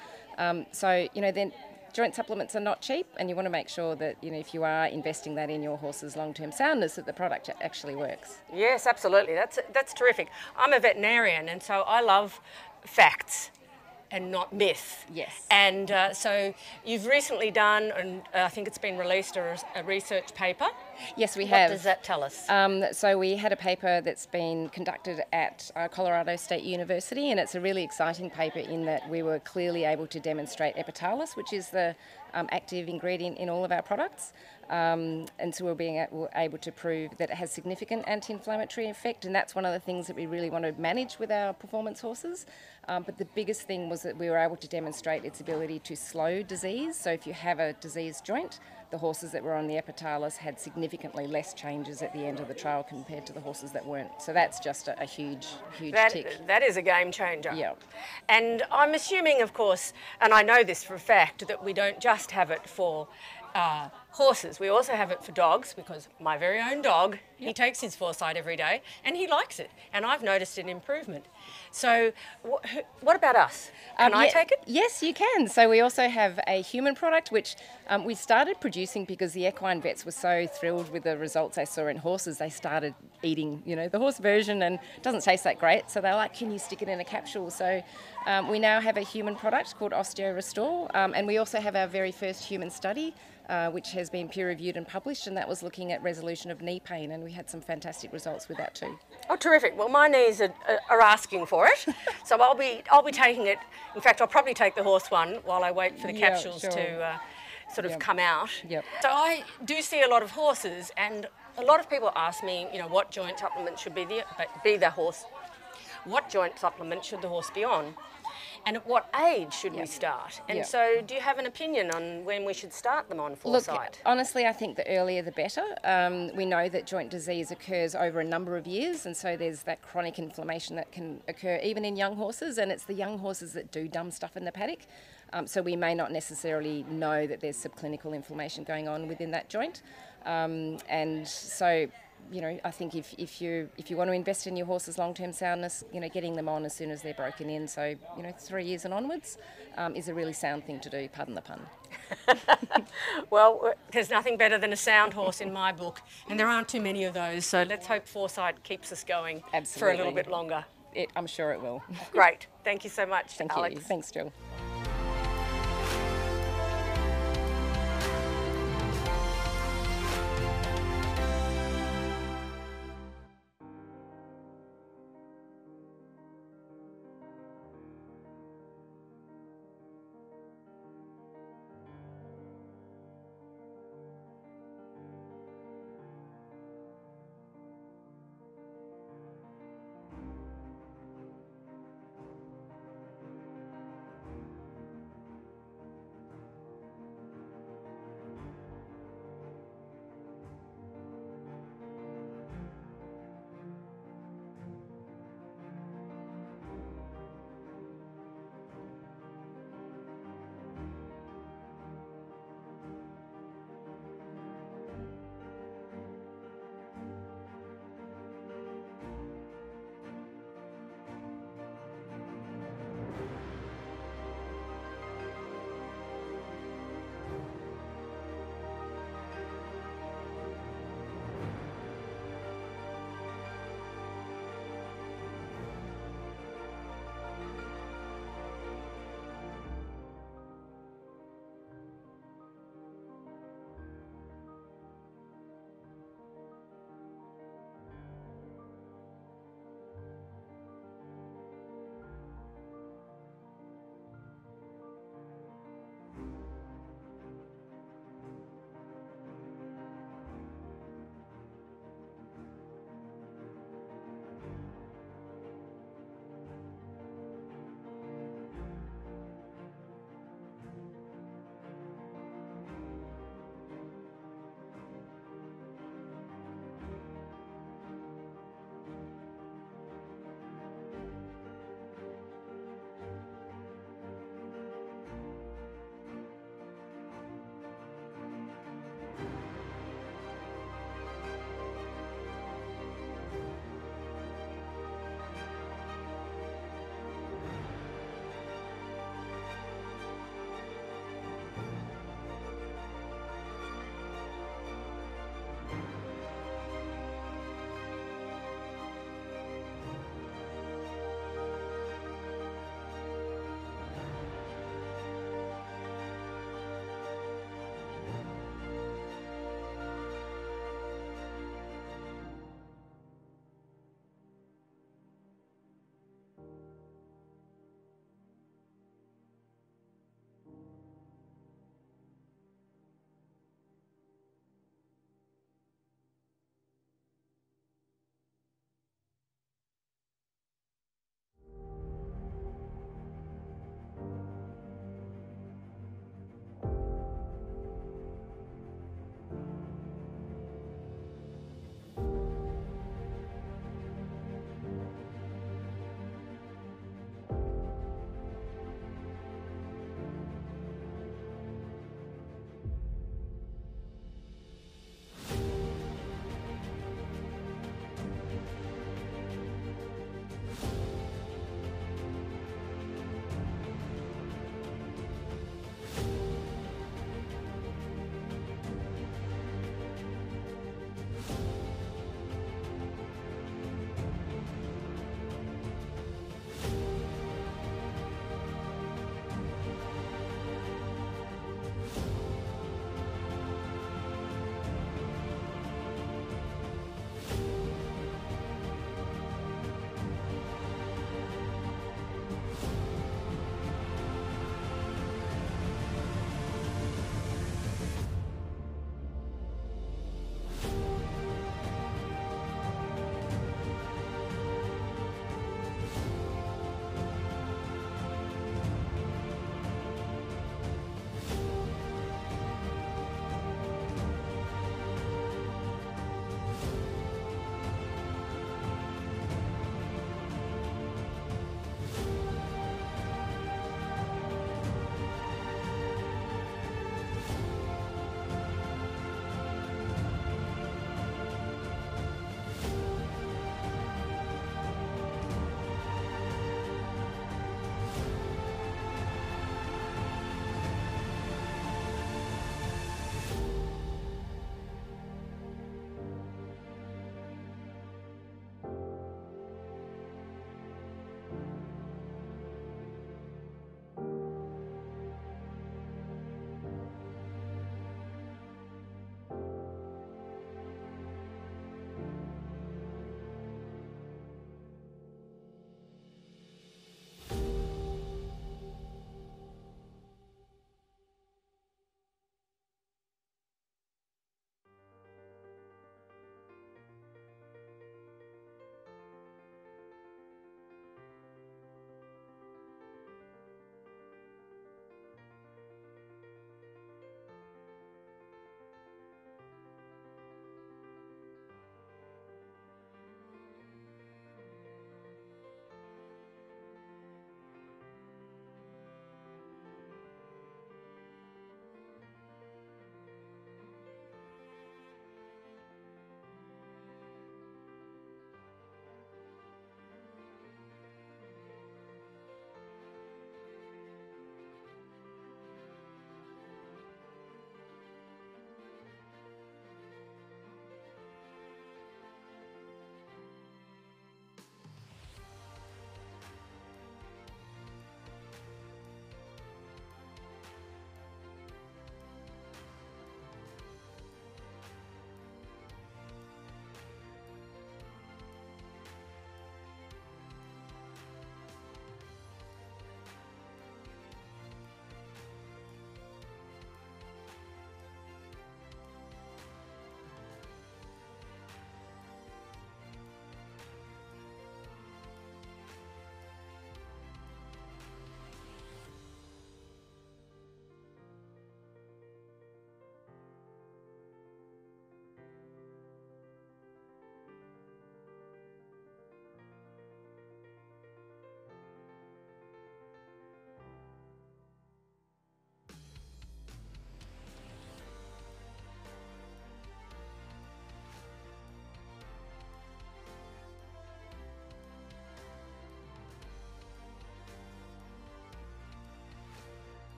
Then joint supplements are not cheap, and you want to make sure that, if you are investing that in your horse's long-term soundness, that the product actually works. Yes, absolutely. That's terrific. I'm a veterinarian, and so I love facts and not myth. Yes. And so you've recently done, and I think it's been released, a research paper. Yes, we have. What does that tell us? So we had a paper that's been conducted at Colorado State University, and it's a really exciting paper in that we were clearly able to demonstrate epitalis, which is the active ingredient in all of our products. And so we're able to prove that it has significant anti-inflammatory effect, and that's one of the things that we really want to manage with our performance horses. But the biggest thing was that we were able to demonstrate its ability to slow disease. So if you have a diseased joint, the horses that were on the epitalis had significantly less changes at the end of the trial compared to the horses that weren't. So that's just a huge tick. That is a game changer. Yeah. And I'm assuming, of course, and I know this for a fact, that we don't just have it for horses. We also have it for dogs, because my very own dog, he takes his Foresight every day and he likes it, and I've noticed an improvement. So what about us? Can I take it? Yes, you can. So we also have a human product, which we started producing because the equine vets were so thrilled with the results they saw in horses. They started eating, the horse version, and it doesn't taste that great. So they're like, can you stick it in a capsule? So we now have a human product called Osteo Restore, and we also have our very first human study, which has been peer-reviewed and published, and that was looking at resolution of knee pain, and we had some fantastic results with that too. Oh, terrific. Well, my knees are asking for it, so I'll be taking it. In fact, I'll probably take the horse one while I wait for the capsules to sort of come out. Yep. So I do see a lot of horses, and a lot of people ask me, what joint supplement should be the horse? What joint supplement should the horse be on? And at what age should we start? And so do you have an opinion on when we should start them on Foresight? Look, honestly, I think the earlier the better. We know that joint disease occurs over a number of years, and so there's that chronic inflammation that can occur even in young horses, and it's the young horses that do dumb stuff in the paddock. So we may not necessarily know that there's subclinical inflammation going on within that joint. And so I think if you want to invest in your horse's long-term soundness, getting them on as soon as they're broken in, so 3 years and onwards, is a really sound thing to do. Pardon the pun. Well, there's nothing better than a sound horse in my book, and there aren't too many of those. So let's hope Foresight keeps us going for a little bit longer. I'm sure it will. Great. Thank you so much, Thank Alex. you. Thanks, Jill.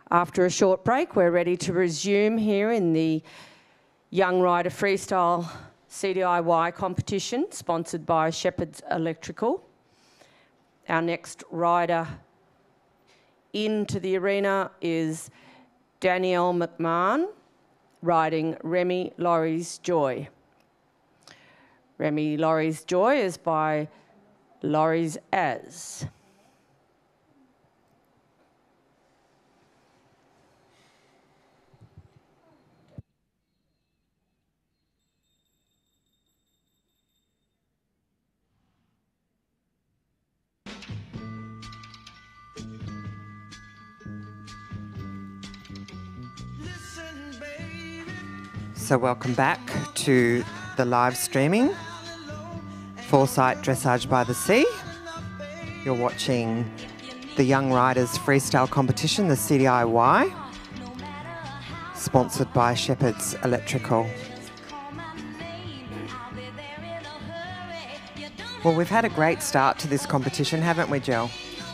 After a short break, we're ready to resume here in the Young Rider Freestyle CDIY competition, sponsored by Shepherd's Electrical. Our next rider into the arena is Danielle McMahon, riding Remy Laurie's Joy. Remy Laurie's Joy is by Laurie's As. So welcome back to the live streaming, Foresight Dressage by the Sea. You're watching the Young Riders Freestyle Competition, the CDIY, sponsored by Shepherd's Electrical. Well, we've had a great start to this competition, haven't we, Jill?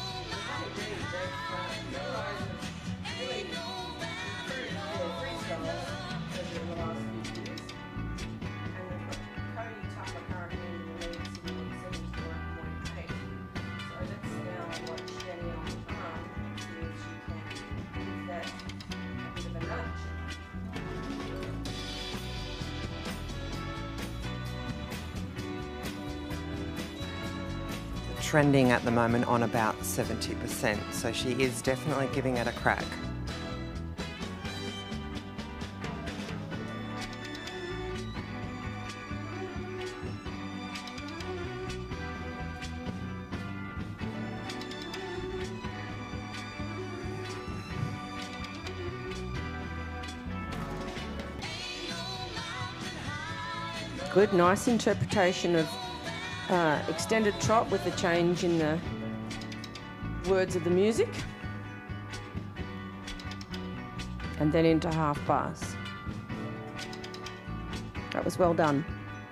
Trending at the moment on about 70%, so she is definitely giving it a crack. Good, nice interpretation of extended trot with the change in the words of the music. And then into half bars. That was well done.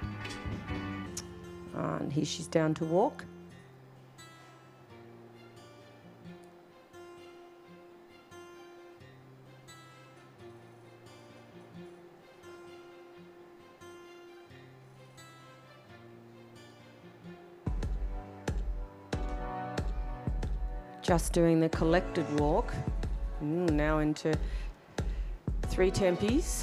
And here she's down to walk. Just doing the collected walk. Now into 3 tempies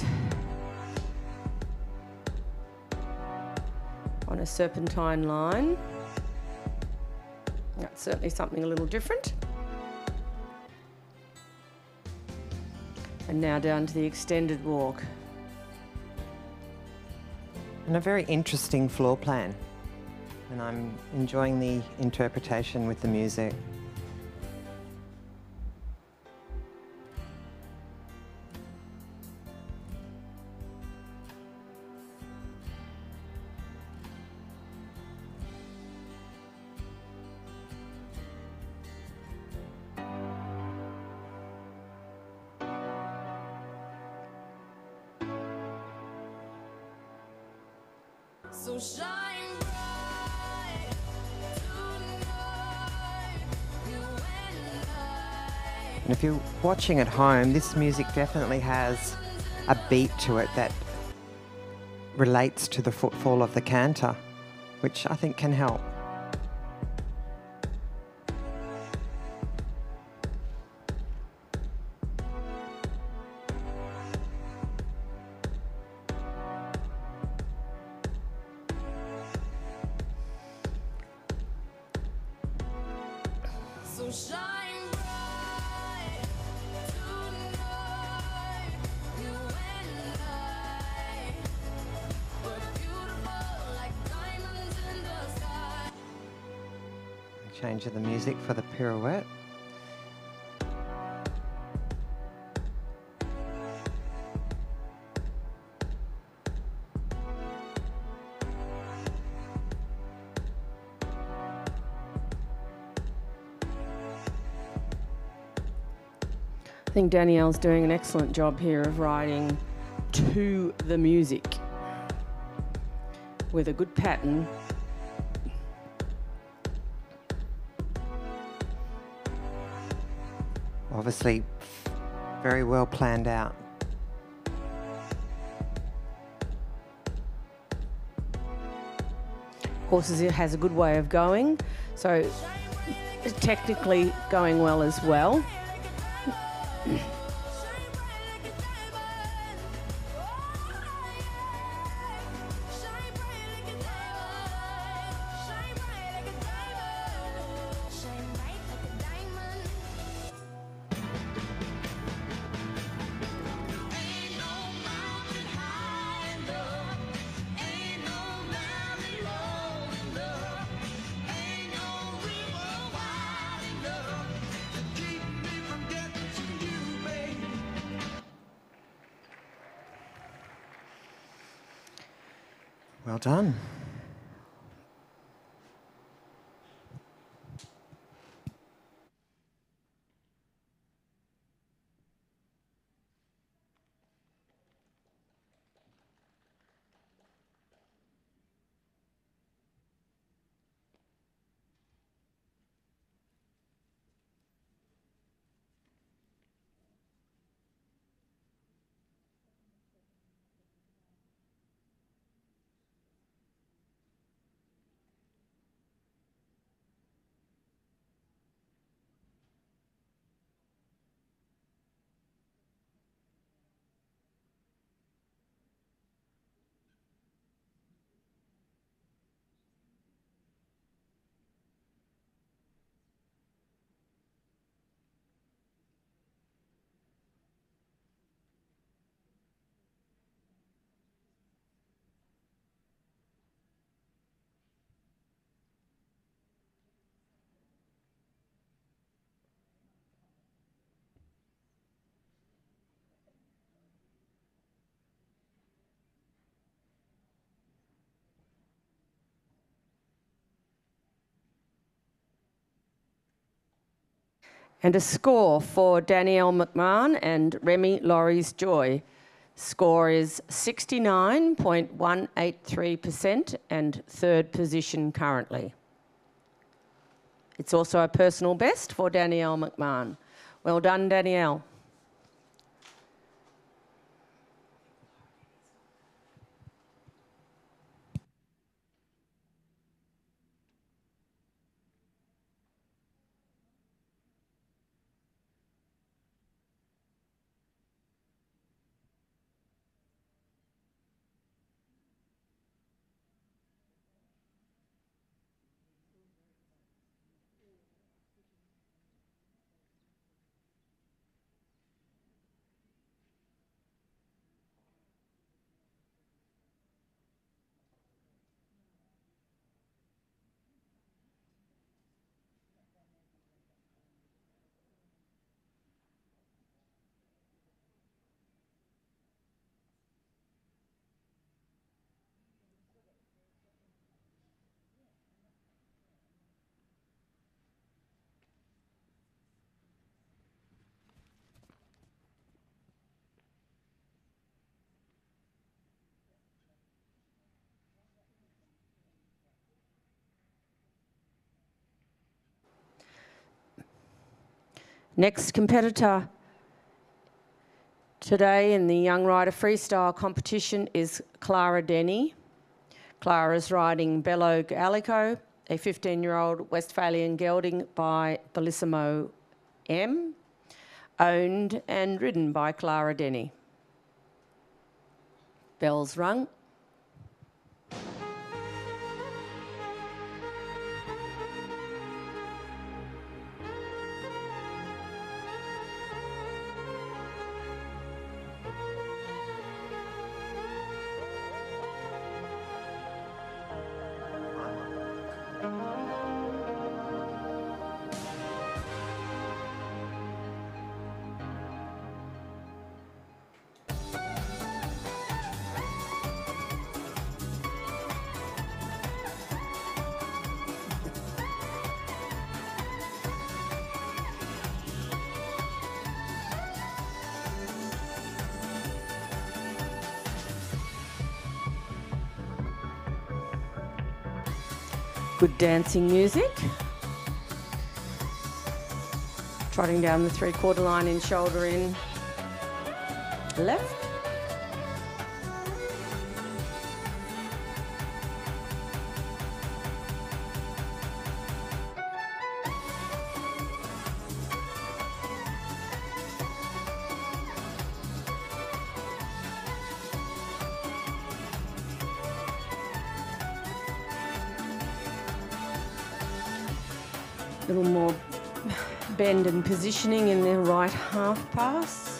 on a serpentine line. That's certainly something a little different. And now down to the extended walk. And a very interesting floor plan. And I'm enjoying the interpretation with the music. So shine bright tonight, you and I. And if you're watching at home, this music definitely has a beat to it that relates to the footfall of the canter, which I think can help. So shine bright tonight, you and I. We're beautiful like diamonds in the sky. Change of the music for the pirouette. I think Danielle's doing an excellent job here of riding to the music with a good pattern. Obviously Very well planned out. Horses has a good way of going, so it's technically going well as well. Well done. And a score for Danielle McMahon and Remy Laurie's Joy. Score is 69.183% and third position currently. It's also a personal best for Danielle McMahon. Well done, Danielle. Next competitor today in the Young Rider Freestyle competition is Clara Denny. Clara's riding Bello Gallico, a 15-year-old Westphalian gelding by Bellissimo M, owned and ridden by Clara Denny. Bells rung. Good dancing music. Trotting down the three-quarter line in shoulder in. left. A little more bend and positioning in the right half pass.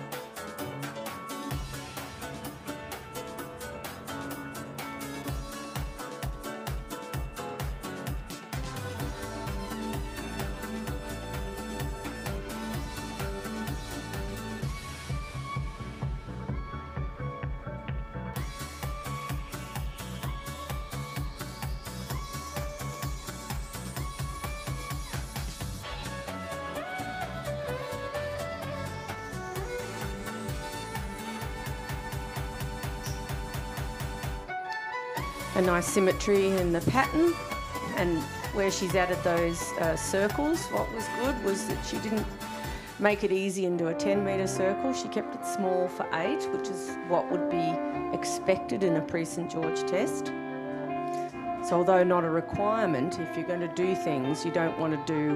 A nice symmetry in the pattern, and where she's added those circles, what was good was that she didn't make it easy into a 10-metre circle. She kept it small for 8, which is what would be expected in a pre-St George test. So although not a requirement, if you're going to do things, you don't want to do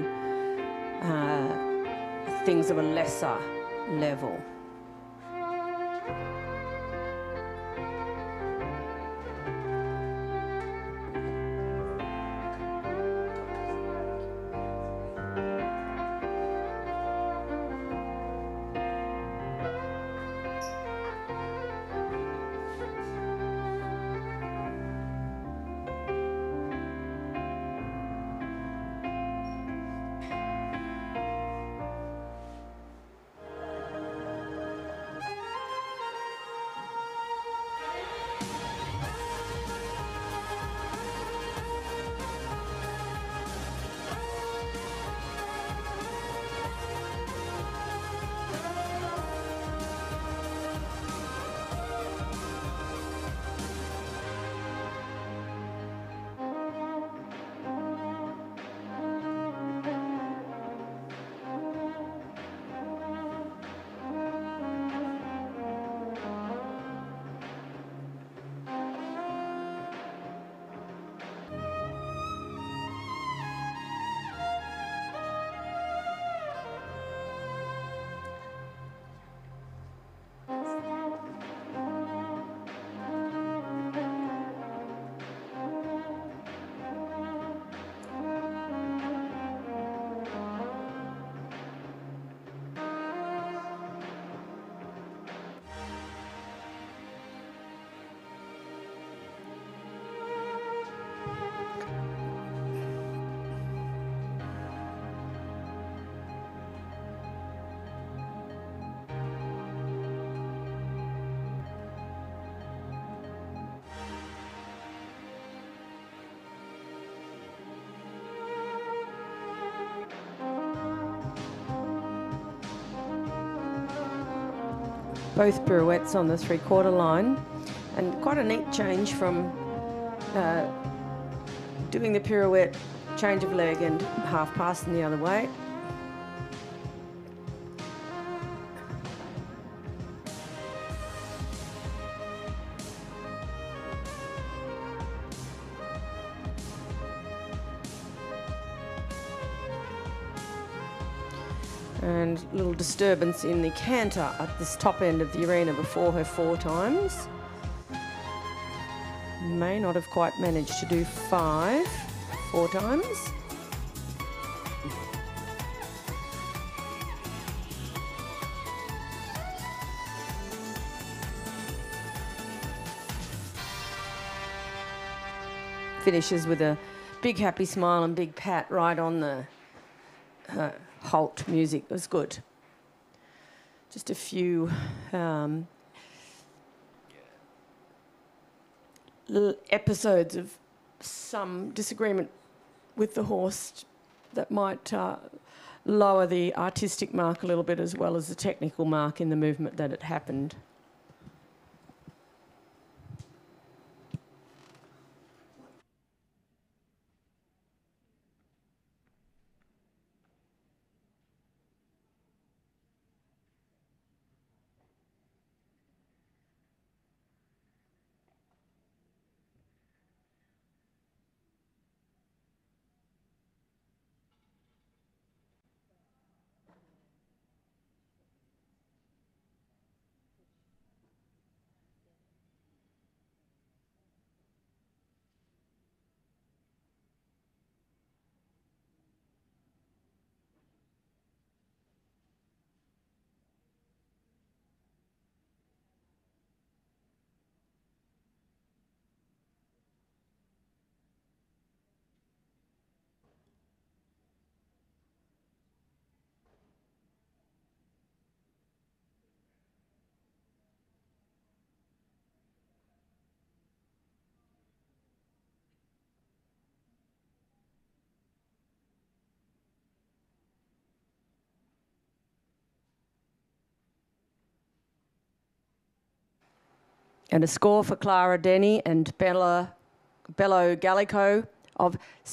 things of a lesser level. Both pirouettes on the 3/4 line, and quite a neat change from doing the pirouette, change of leg and half passing the other way. And a little disturbance in the canter at this top end of the arena before her 4 times. May not have quite managed to do 5 4 times. Finishes with a big happy smile and big pat right on the halt music. It was good. Just a few episodes of some disagreement with the horse that might lower the artistic mark a little bit, as well as the technical mark in the movement that it happened. And a score for Clara Denny and Bello Gallico of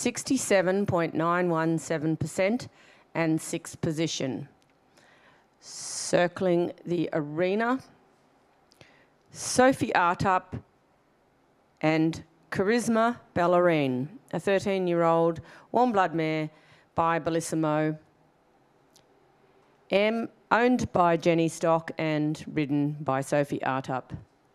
67.917% and 6th position. Circling the arena, Sophie Artup and Charisma Ballerine, a 13-year-old warm blood mare by Bellissimo, owned by Jenny Stock and ridden by Sophie Artup.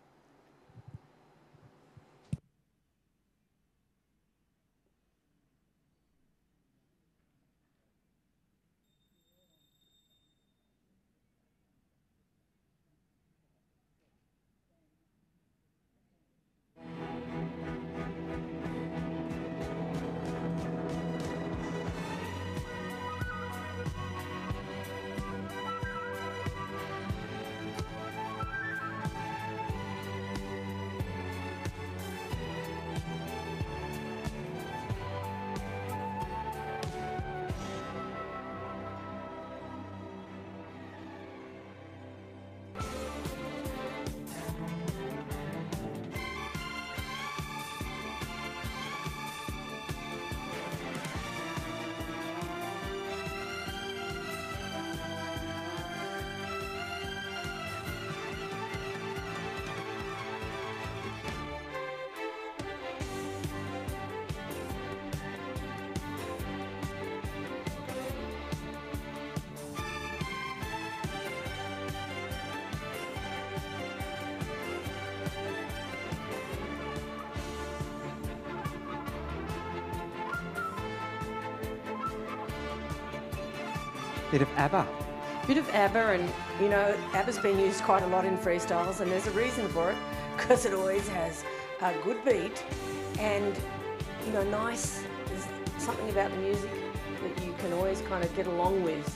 Bit of ABBA. Bit of ABBA, and you know, ABBA's been used quite a lot in freestyles, and there's a reason for it, because it always has a good beat and, you know, nice. There's something about the music that you can always kind of get along with.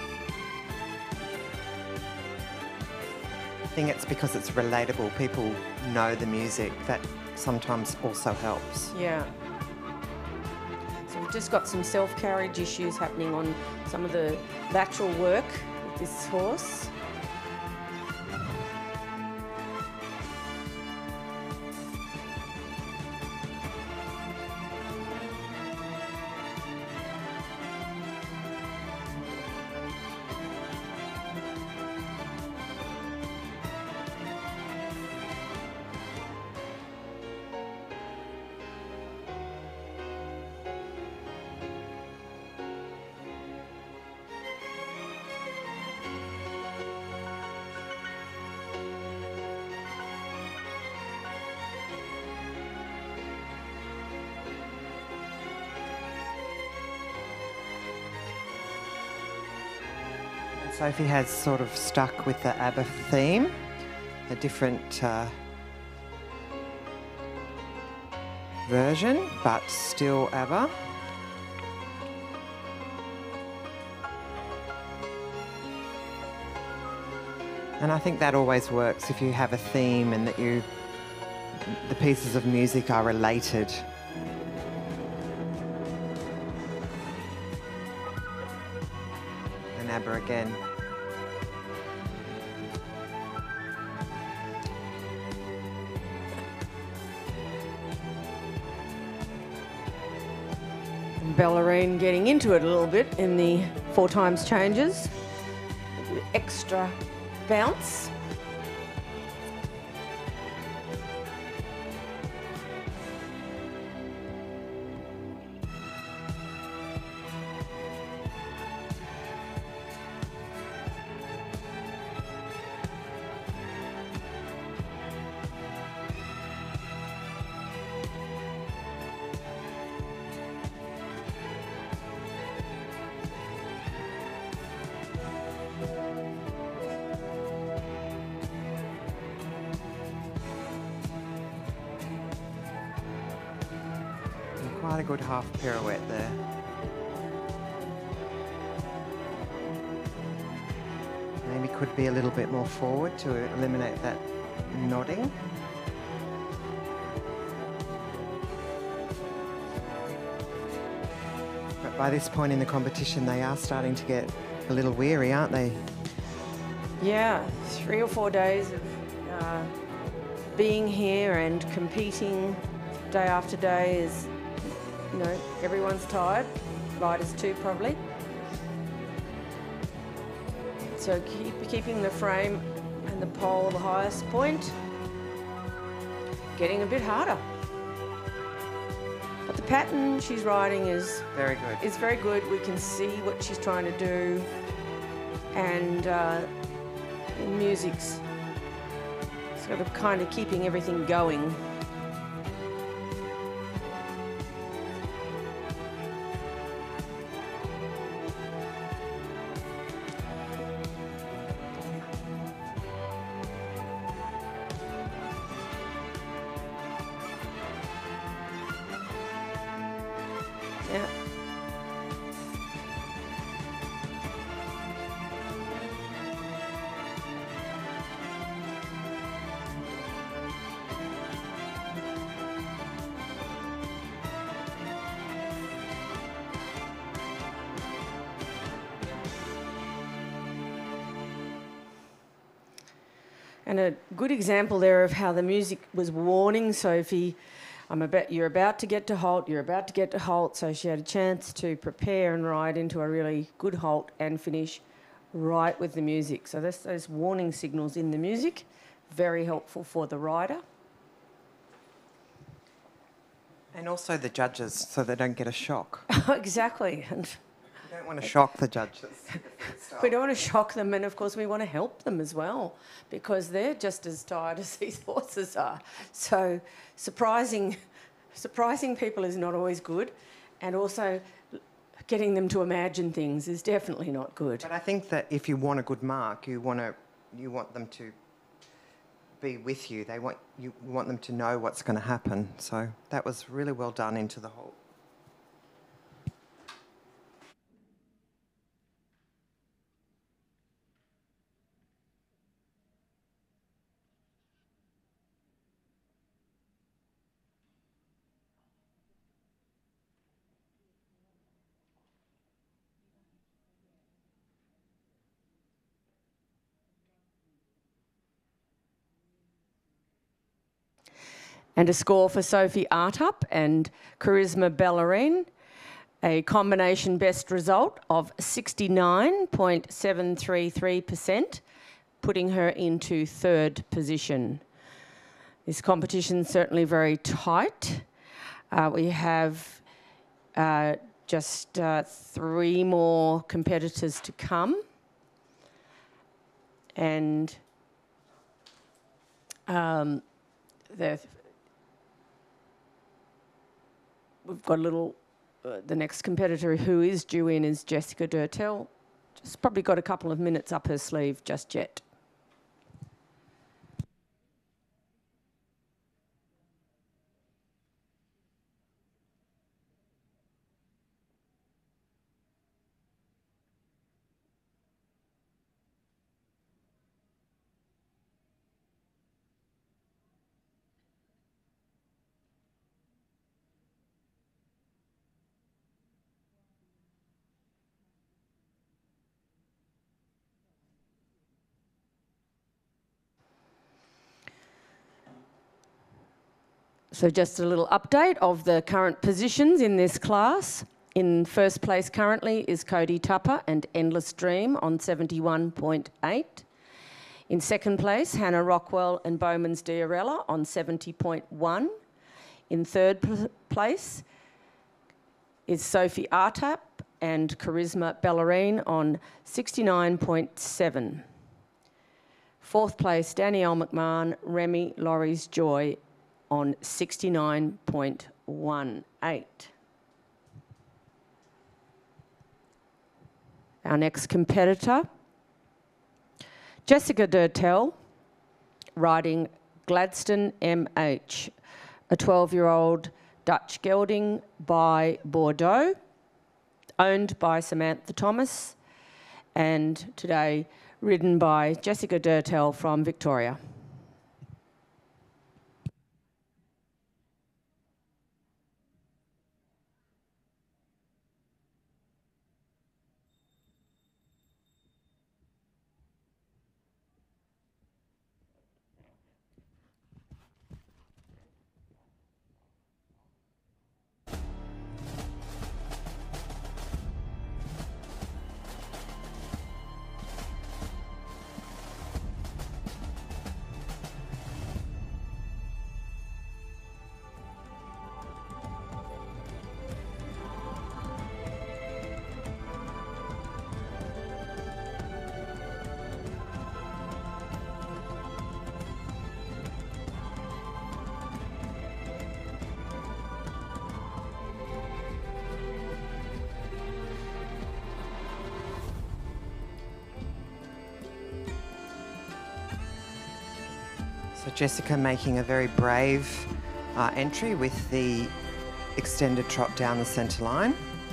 I think it's because it's relatable. People know the music. That sometimes also helps. Yeah. So we've just got some self-carriage issues happening on some of the lateral work with this horse. Sophie has sort of stuck with the ABBA theme, a different version, but still ABBA. And I think that always works if you have a theme and that the pieces of music are related. And ABBA again. Ballerine getting into it a little bit in the 4 times changes. Extra bounce. Quite a good half pirouette there. Maybe could be a little bit more forward to eliminate that nodding. But by this point in the competition, they are starting to get a little weary, aren't they? Yeah, 3 or 4 days of being here and competing day after day is, you know, everyone's tired, riders too probably. So keeping the frame and the pole the highest point, getting a bit harder. But the pattern she's riding is Very good. very good. We can see what she's trying to do, and the music's sort of kind of keeping everything going. Yeah. And a good example there of how the music was warning Sophie, you're about to get to halt, you're about to get to halt. So she had a chance to prepare and ride into a really good halt and finish right with the music. So that's those warning signals in the music, very helpful for the rider. And also the judges, so they don't get a shock. Exactly. And You don't want to shock the judges. we don't want to shock them, and of course we want to help them as well, because they're just as tired as these horses are. So surprising people is not always good, and also getting them to imagine things is definitely not good. But I think that if you want a good mark, you want them to be with you. You want them to know what's going to happen. So that was really well done into the halt. And a score for Sophie Artup and Charisma Ballerine, a combination best result of 69.733%, putting her into third position. This competition's certainly very tight. We have just 3 more competitors to come. And we've got a little, the next competitor who is due in is Jessica Durtell. Just probably got a couple of minutes up her sleeve just yet. So just a little update of the current positions in this class. In first place currently is Cody Tupper and Endless Dream on 71.8. In second place, Hannah Rockwell and Bowman's Diarella on 70.1. In third place is Sophie Artup and Charisma Ballerine on 69.7. Fourth place, Danielle McMahon, Remy Laurie's Joy on 69.18. Our next competitor, Jessica Durtell, riding Gladstone MH, a 12-year-old Dutch gelding by Bordeaux, owned by Samantha Thomas, and today ridden by Jessica Durtell from Victoria. So Jessica making a very brave entry with the extended trot down the centre line.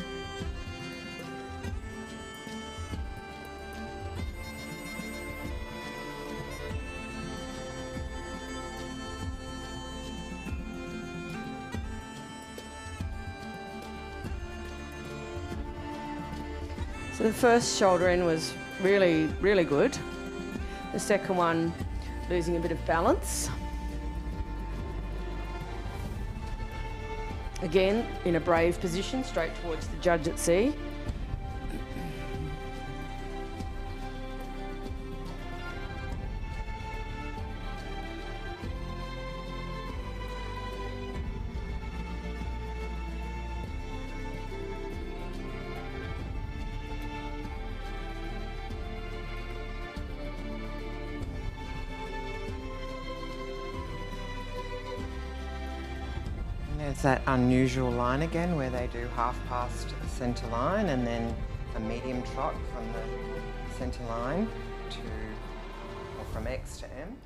So the first shoulder in was really, really good. The second one, losing a bit of balance. Again, in a brave position, straight towards the judge at sea. There's that unusual line again where they do half past the centre line and then a medium trot from the centre line to, or from X to M.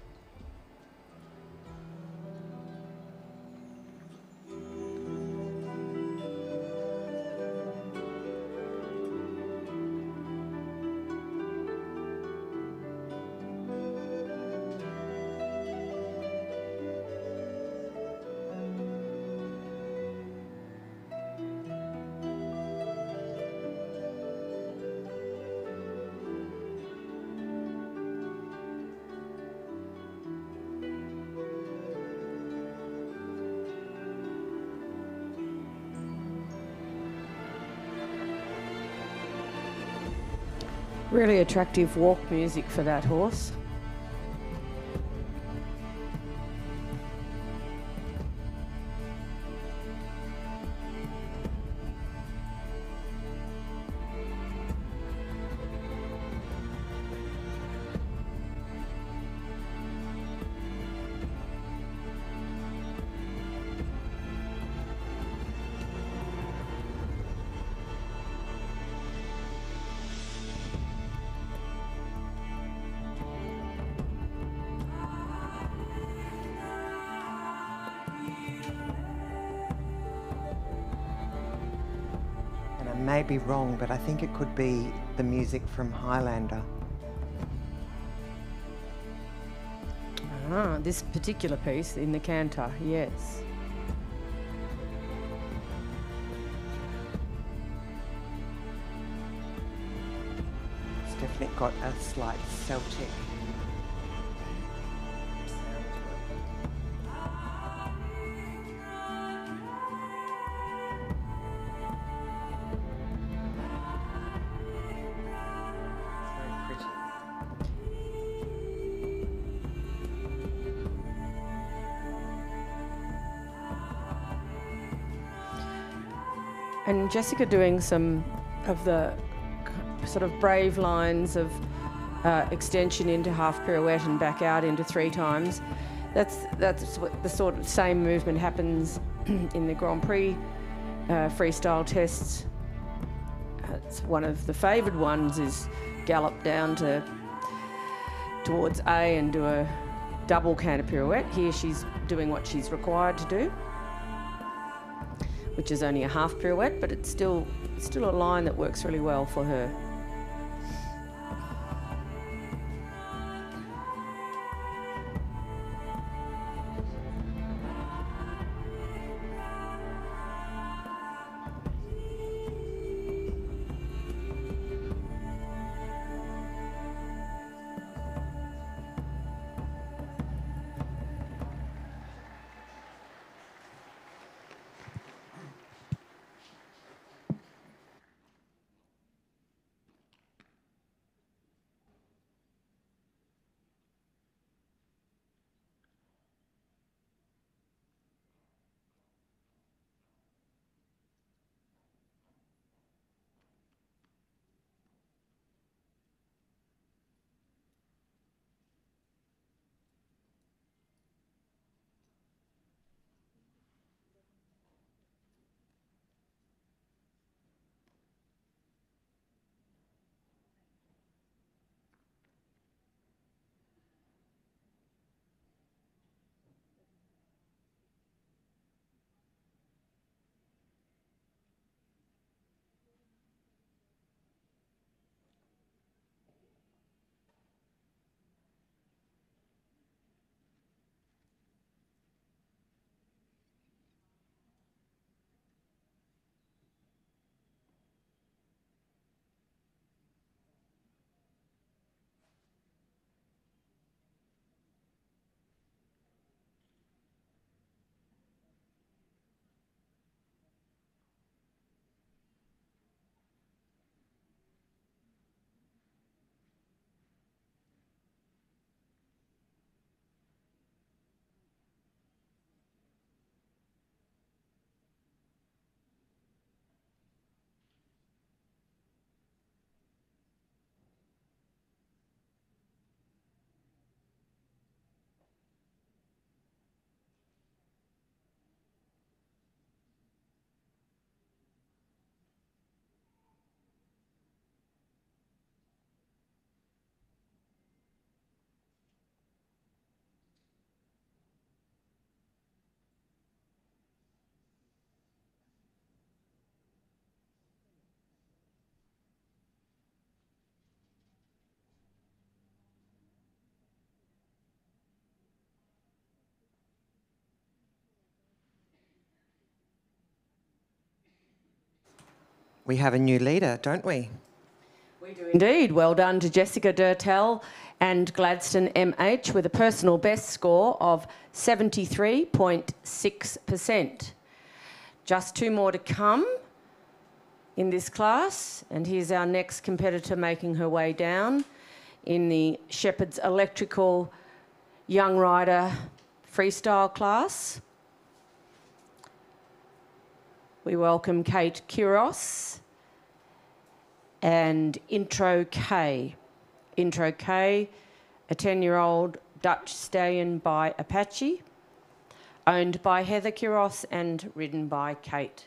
Really attractive walk music for that horse. And I may be wrong, but I think it could be the music from Highlander. Ah, this particular piece in the canter, yes. It's definitely got a slight Celtic sound to it. Very pretty. And Jessica doing some of the sort of brave lines of extension into half pirouette and back out into 3 times. That's what the sort of same movement happens in the Grand Prix freestyle tests. It's one of the favoured ones is gallop down towards A and do a double canter pirouette. Here she's doing what she's required to do, which is only a half pirouette, but it's still a line that works really well for her. We have a new leader, don't we? We do indeed. Well done to Jessica Durtell and Gladstone MH with a personal best score of 73.6%. Just 2 more to come in this class, and here's our next competitor making her way down in the Shepherd's Electrical Young Rider Freestyle class. We welcome Kate Kiros and Intro K. Intro K, a 10-year-old Dutch stallion by Apache, owned by Heather Kiros and ridden by Kate.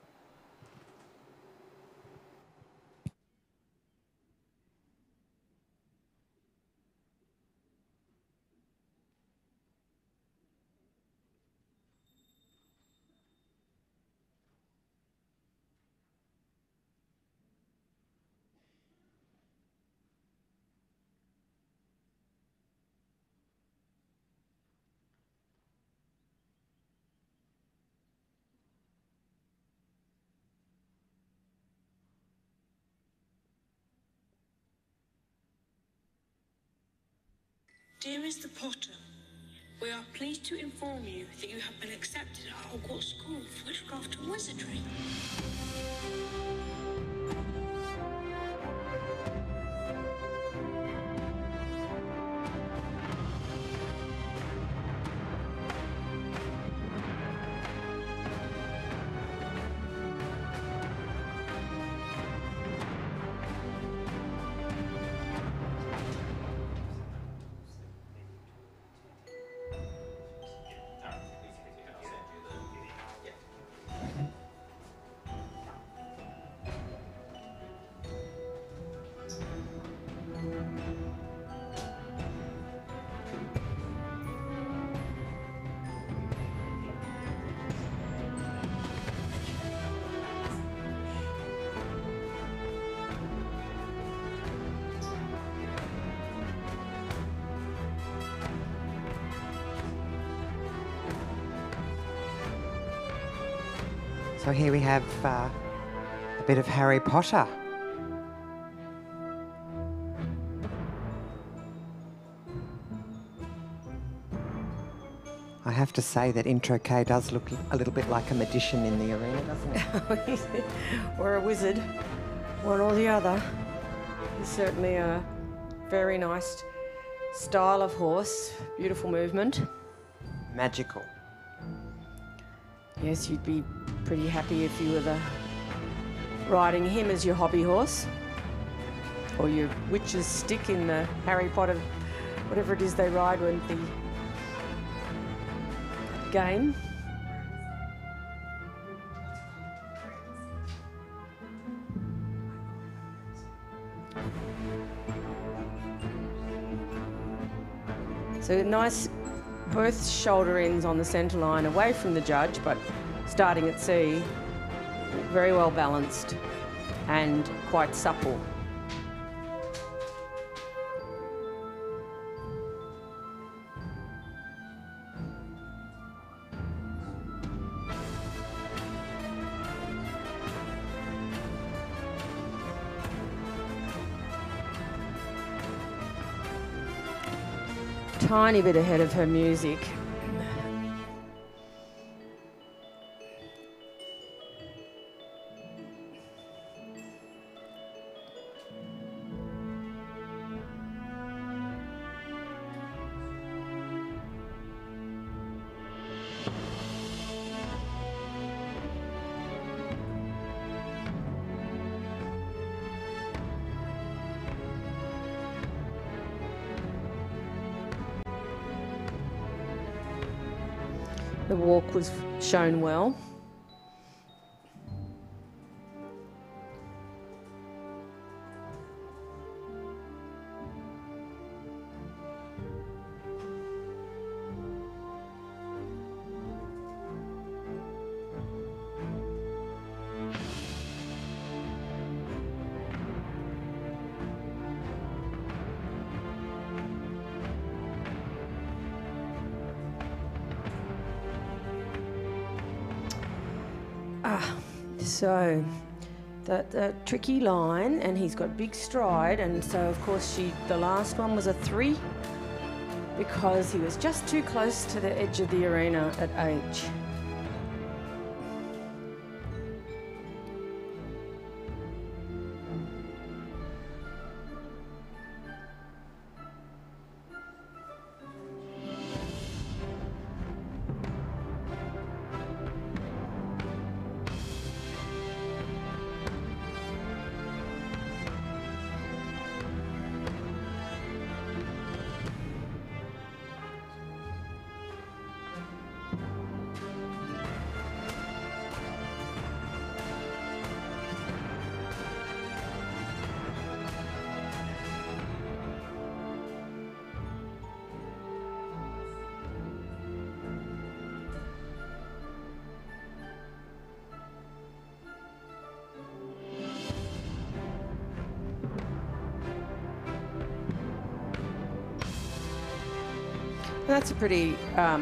Dear Mr. Potter, we are pleased to inform you that you have been accepted at Hogwarts School of Witchcraft and Wizardry. So here we have a bit of Harry Potter. I have to say that Intro K does look a little bit like a magician in the arena, doesn't it? Or a wizard, one or the other. He's certainly a very nice style of horse, beautiful movement. Magical. Yes, you'd be pretty happy if you were riding him as your hobby horse, or your witch's stick in the Harry Potter, whatever it is they ride with the game. So nice, both shoulder ends on the centre line, away from the judge, but starting at C, very well balanced and quite supple. Tiny bit ahead of her music. The walk was shown well. So, the tricky line, and he's got big stride, and so of course the last one was a 3 because he was just too close to the edge of the arena at H. That's a pretty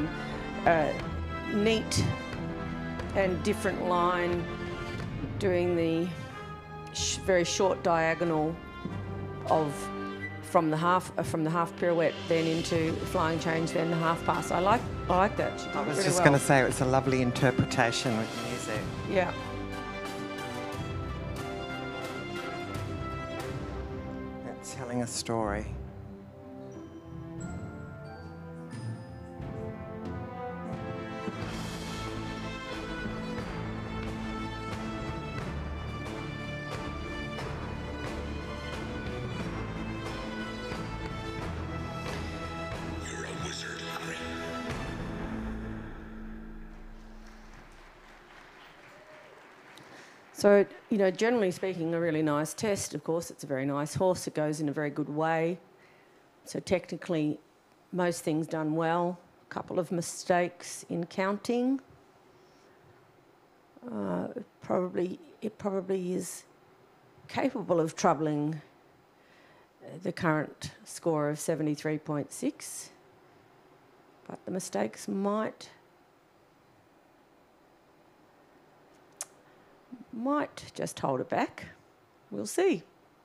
neat and different line, doing the very short diagonal of from the half pirouette, then into flying change, then the half pass. I like that. She did I was really just well. going to say it was a lovely interpretation with music. Yeah. It's telling a story. So, you know, generally speaking, a really nice test. Of course, it's a very nice horse. It goes in a very good way. So technically, most things done well. A couple of mistakes in counting. It probably is capable of troubling the current score of 73.6. But the mistakes might just hold it back. We'll see.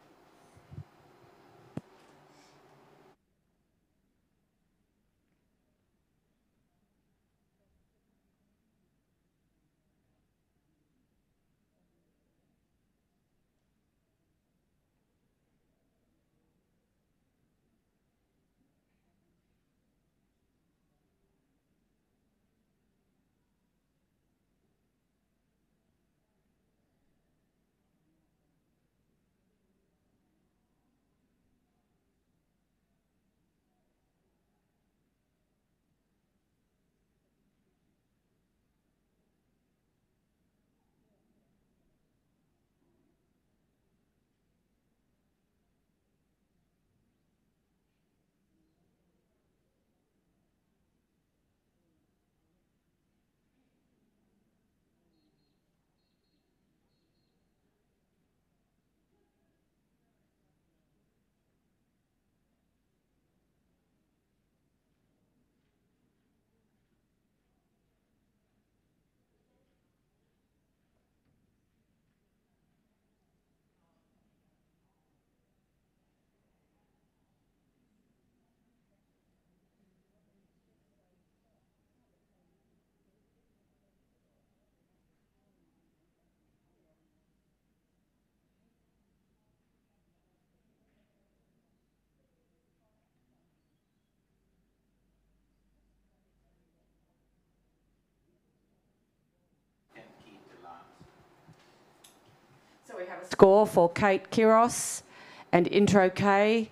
So we have a score for Kate Kiros and Intro K,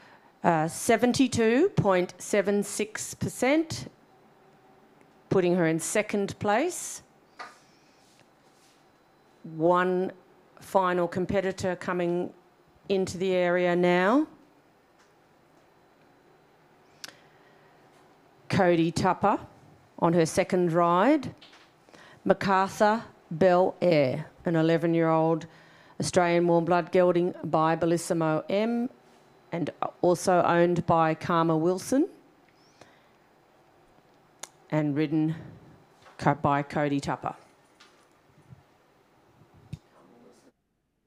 72.76%, putting her in second place. One final competitor coming into the area now. Cody Tupper on her second ride. MacArthur Bel Air, an 11-year-old Australian warm blood gelding by Bellissimo M, and also owned by Karma Wilson, and ridden by Cody Tupper.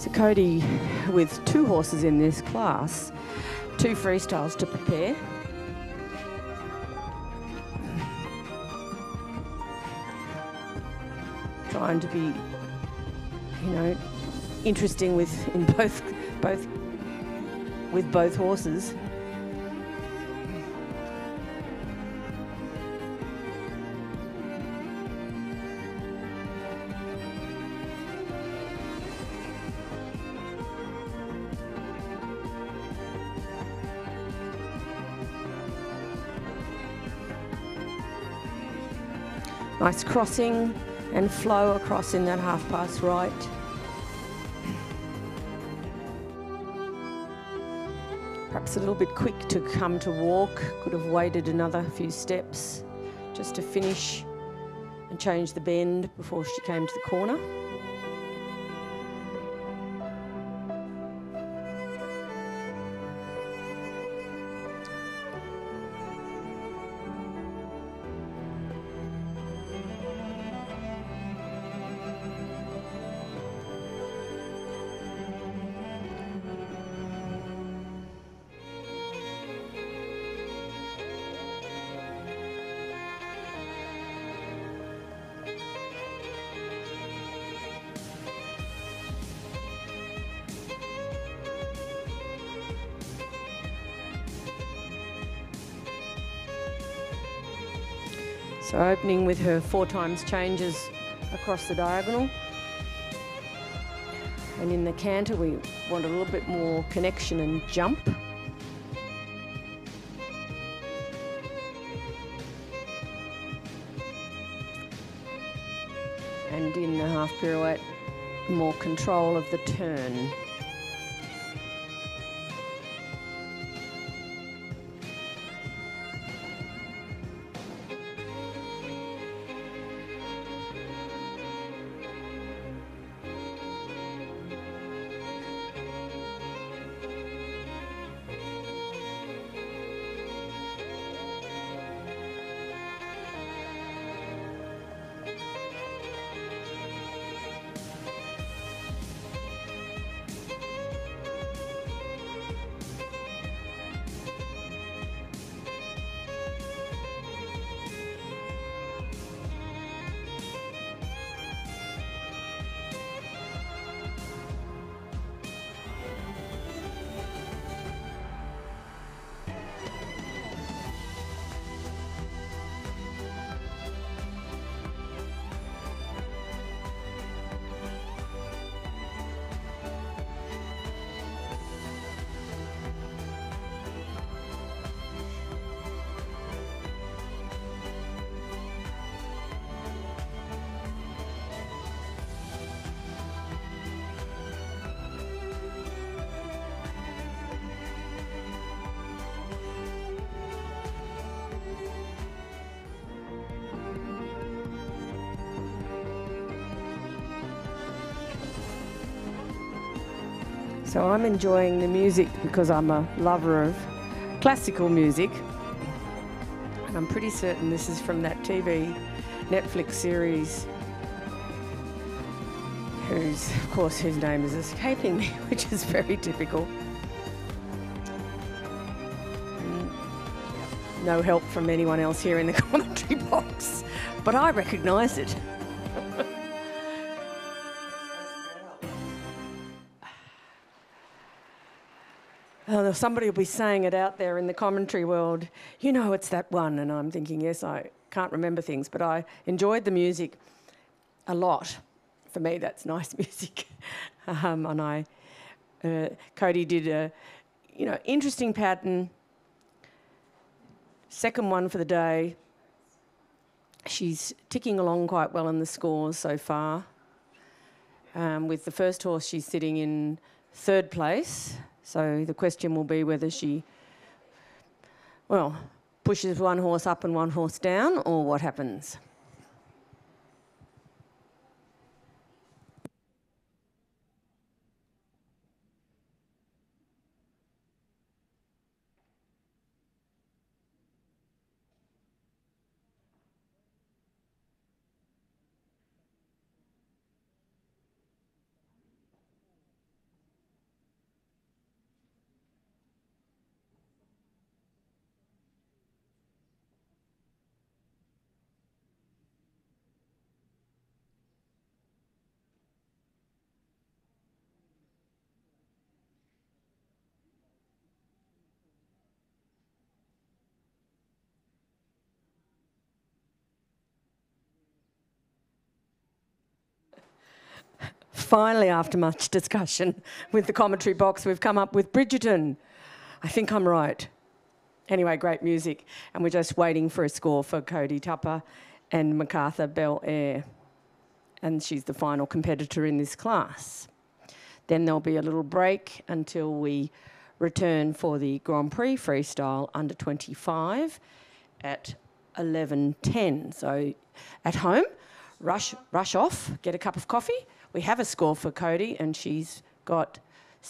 So Cody, with 2 horses in this class, 2 freestyles to prepare. Trying to be, you know, interesting with both horses. Nice crossing and flow across in that half pass right. Perhaps a little bit quick to come to walk. Could have waited another few steps just to finish and change the bend before she came to the corner. So opening with her 4 times changes across the diagonal. And in the canter, we want a little bit more connection and jump. And in the half pirouette, more control of the turn. So I'm enjoying the music because I'm a lover of classical music. And I'm pretty certain this is from that TV Netflix series whose name is escaping me, which is very typical. And no help from anyone else here in the commentary box, but I recognise it. Somebody will be saying it out there in the commentary world, you know it's that one, and I'm thinking, yes, I can't remember things, but I enjoyed the music a lot. For me, that's nice music. And Cody did a, interesting pattern. Second one for the day. She's ticking along quite well in the scores so far. With the first horse, she's sitting in 3rd place. So the question will be whether she, pushes one horse up and one horse down, or what happens. finally, after much discussion with the commentary box, we've come up with Bridgerton. I think I'm right. Anyway, great music. And we're just waiting for a score for Cody Tupper and MacArthur Bel Air. And she's the final competitor in this class. Then there'll be a little break until we return for the Grand Prix Freestyle under 25 at 11:10. So at home, rush off, get a cup of coffee. We have a score for Cody and she's got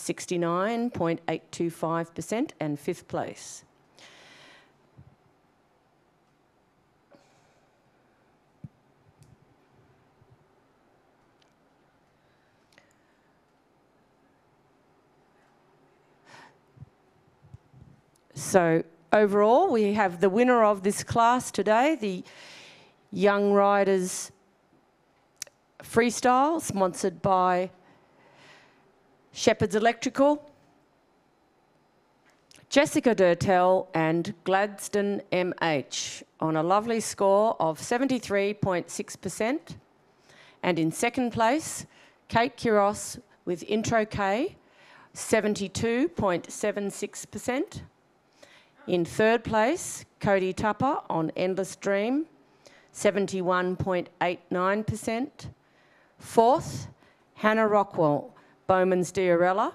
69.825% and 5th place. So overall, we have the winner of this class today, the Young Riders Freestyle, sponsored by Shepherd's Electrical, Jessica Durtell and Gladstone MH on a lovely score of 73.6%. And in second place, Kate Kiros with Intro K, 72.76%. In third place, Cody Tupper on Endless Dream, 71.89%. Fourth, Hannah Rockwell, Bowman's Diarella,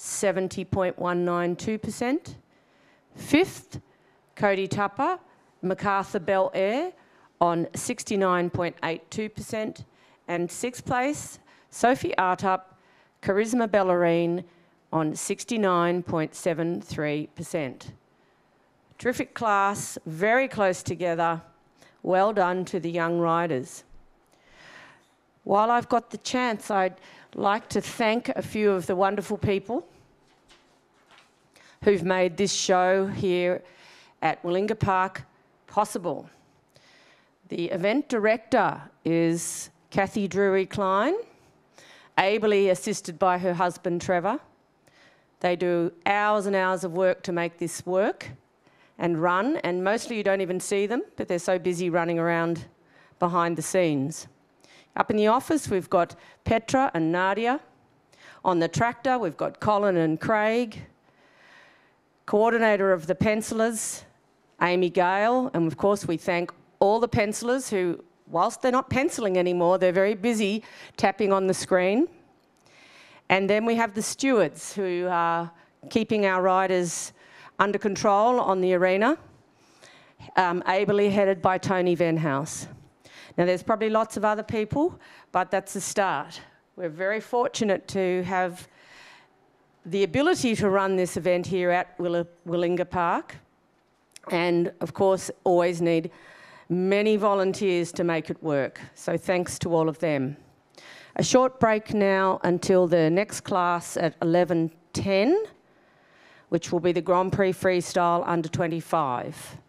70.192%. Fifth, Cody Tupper, MacArthur Bel Air on 69.82%. And sixth place, Sophie Artup, Charisma Ballerine on 69.73%. Terrific class, very close together. Well done to the young riders. While I've got the chance, I'd like to thank a few of the wonderful people who've made this show here at Willinga Park possible. The event director is Kathy Drury-Klein, ably assisted by her husband Trevor. They do hours and hours of work to make this work and run, and mostly you don't even see them, but they're so busy running around behind the scenes. Up in the office, we've got Petra and Nadia. On the tractor, we've got Colin and Craig. Coordinator of the pencillers, Amy Gale, and of course we thank all the pencillers who, whilst they're not pencilling anymore, they're very busy tapping on the screen. And then we have the stewards who are keeping our riders under control on the arena, ably headed by Tony Venhouse. Now there's probably lots of other people, but that's a start. We're very fortunate to have the ability to run this event here at Willinga Park, and of course always need many volunteers to make it work. So thanks to all of them. A short break now until the next class at 11:10, which will be the Grand Prix Freestyle under 25.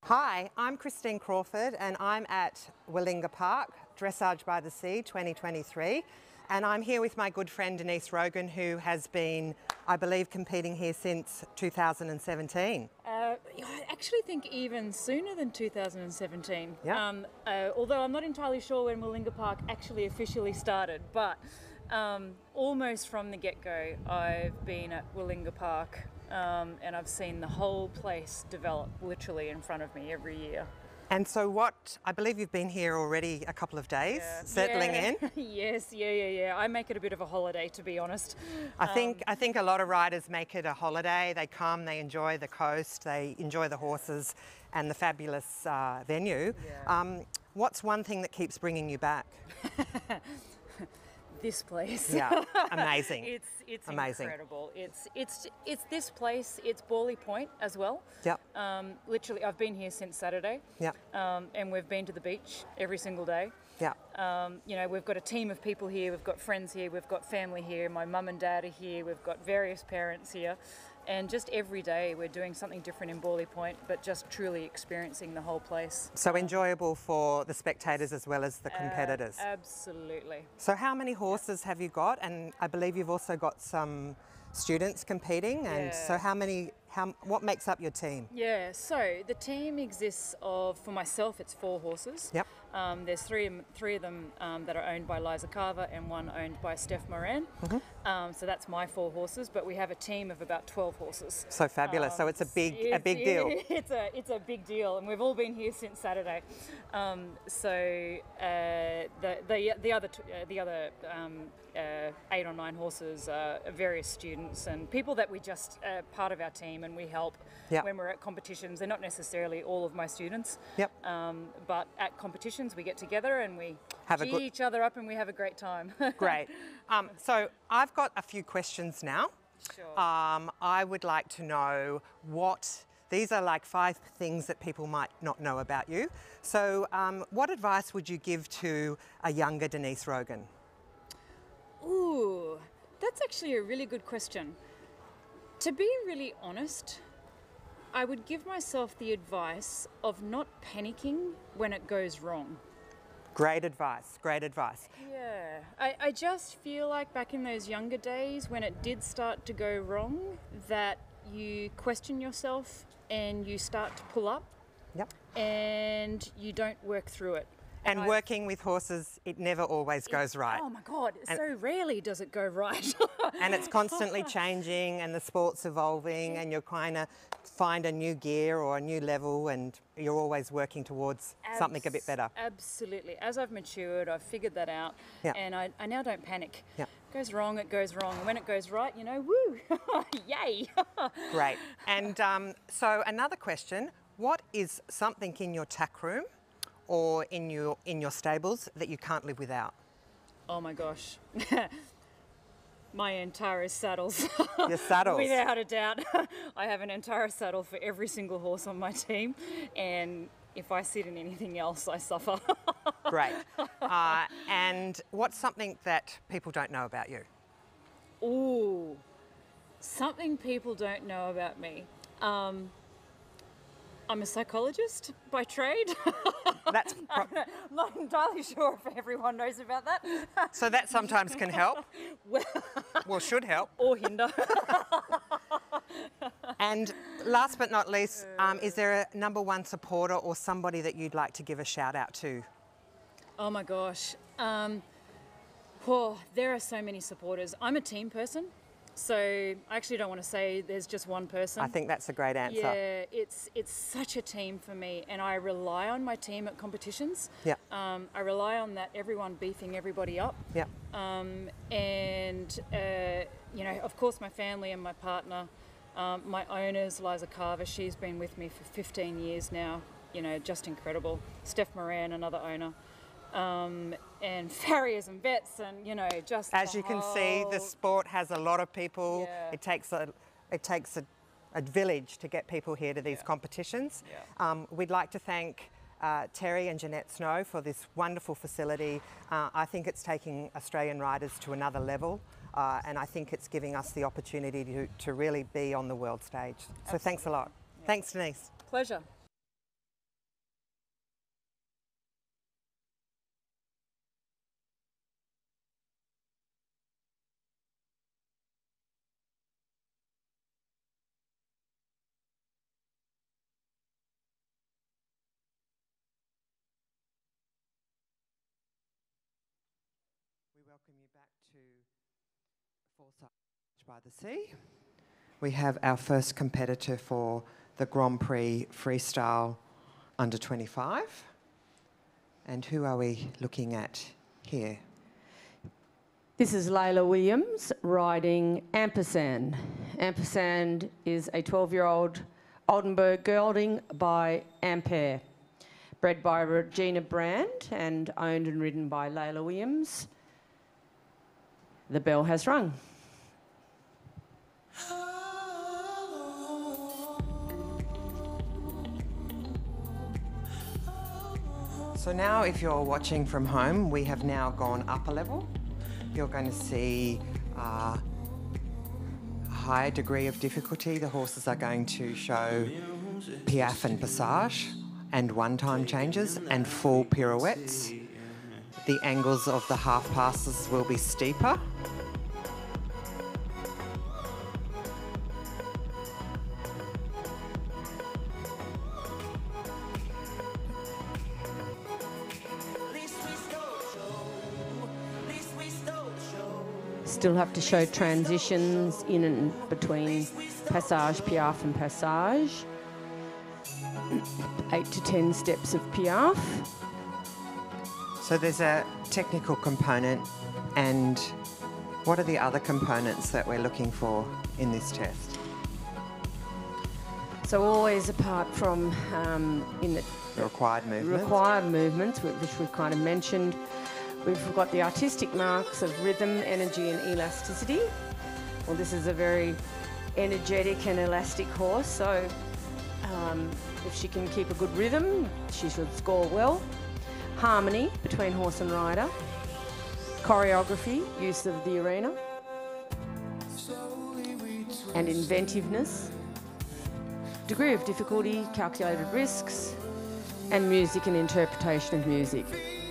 Hi, I'm Christine Crawford and I'm at Willinga Park, Dressage by the Sea 2023. And I'm here with my good friend Denise Rogan, who has been, I believe, competing here since 2017. I actually think even sooner than 2017. Yeah. Although I'm not entirely sure when Willinga Park actually officially started, but almost from the get-go, I've been at Willinga Park and I've seen the whole place develop literally in front of me every year. And so what, I believe you've been here already a couple of days, settling in. Yes, yeah. I make it a bit of a holiday, to be honest. I think a lot of riders make it a holiday. They come, they enjoy the coast, they enjoy the horses and the fabulous venue. Yeah. What's one thing that keeps bringing you back? This place. Yeah, amazing. It's amazing. Incredible. It's this place. It's Borley Point as well. Yep. Literally, I've been here since Saturday. Yep. And we've been to the beach every single day. Yeah. You know, we've got a team of people here. We've got friends here. We've got family here. My mum and dad are here. We've got various parents here. And just every day we're doing something different in Borley Point, but just truly experiencing the whole place. So enjoyable for the spectators as well as the competitors. Absolutely. So how many horses have you got? And I believe you've also got some students competing. And so what makes up your team? Yeah, so the team exists of, for myself, it's 4 horses. Yep. There's three of them that are owned by Liza Carver and one owned by Steph Moran. So that's my 4 horses, but we have a team of about 12 horses. So fabulous. So it's a big deal. It's a big deal, and we've all been here since Saturday. The other 8 or 9 horses are various students and people that we just part of our team, and we help when we're at competitions. They're not necessarily all of my students. Yep. But at competitions we get together and we gee each other up and we have a great time. Great. So I've got a few questions now. Sure. I would like to know these are like 5 things that people might not know about you. So what advice would you give to a younger Denise Rogan? Ooh, that's actually a really good question. To be really honest, I would give myself the advice of not panicking when it goes wrong. Great advice, great advice. Yeah, I just feel like back in those younger days when it did start to go wrong, that you question yourself and you start to pull up. Yep. And you don't work through it. And working with horses, it never always goes right. Oh my God, so rarely does it go right. And it's constantly changing and the sport's evolving and you're kind of find a new gear or a new level and you're always working towards something a bit better. Absolutely. As I've matured, I've figured that out and I now don't panic. Yeah. It goes wrong, it goes wrong. And when it goes right, you know, woo, yay. Great. And so another question, what is something in your tack room or in your stables that you can't live without? Oh my gosh. My entire saddles. Your saddles? Without a doubt. I have an entire saddle for every single horse on my team, and if I sit in anything else, I suffer. Great. And what's something that people don't know about you? Ooh, something people don't know about me. I'm a psychologist by trade. That's I'm not entirely sure if everyone knows about that. So that sometimes can help. Well, should help. Or hinder. And last but not least, is there a #1 supporter or somebody that you'd like to give a shout out to? Oh my gosh. There are so many supporters. I'm a team person. So I actually don't want to say there's just one person. I think that's a great answer. Yeah, it's such a team for me, and I rely on my team at competitions. Yeah. I rely on that everyone beefing everybody up. Yeah. You know, of course, my family and my partner, my owners, Liza Carver. She's been with me for 15 years now. You know, just incredible. Steph Moran, another owner. And farriers and vets, and you know, just as you can see, the sport has a lot of people. Yeah. It takes a village to get people here to these competitions. Yeah. We'd like to thank Terry and Jeanette Snow for this wonderful facility. I think it's taking Australian riders to another level, and I think it's giving us the opportunity to really be on the world stage. So thanks a lot. Yeah. Thanks, Denise. Pleasure. you back to Forsyth by the Sea. We have our first competitor for the Grand Prix Freestyle under 25. And who are we looking at here? This is Layla Williams riding Ampersand. Ampersand is a 12-year-old Oldenburg gelding by Ampere, bred by Regina Brand and owned and ridden by Layla Williams. The bell has rung. So now if you're watching from home, we have now gone up a level. You're going to see a higher degree of difficulty. The horses are going to show piaffe and passage and one-time changes and full pirouettes. The angles of the half passes will be steeper. Still have to show transitions in and between passage, piaffe and passage. 8 to 10 steps of piaffe. So there's a technical component, and what are the other components that we're looking for in this test? So always apart from in the Required movements, which we've kind of mentioned, we've got the artistic marks of rhythm, energy and elasticity. Well, this is a very energetic and elastic horse, so if she can keep a good rhythm, she should score well. Harmony between horse and rider. Choreography, use of the arena. And inventiveness. Degree of difficulty, calculated risks, and music and interpretation of music.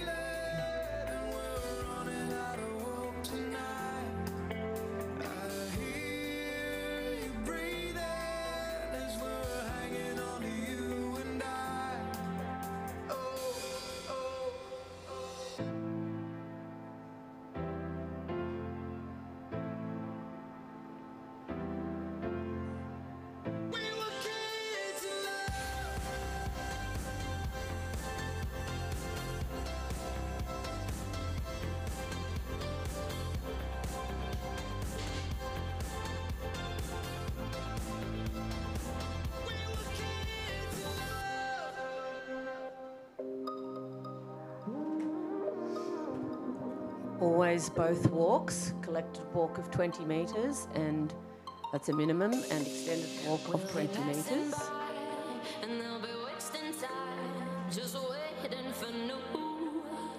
Always both walks, collected walk of 20 metres, and that's a minimum, and extended walk of 20 metres. And they'll be wasting time, just waiting for new.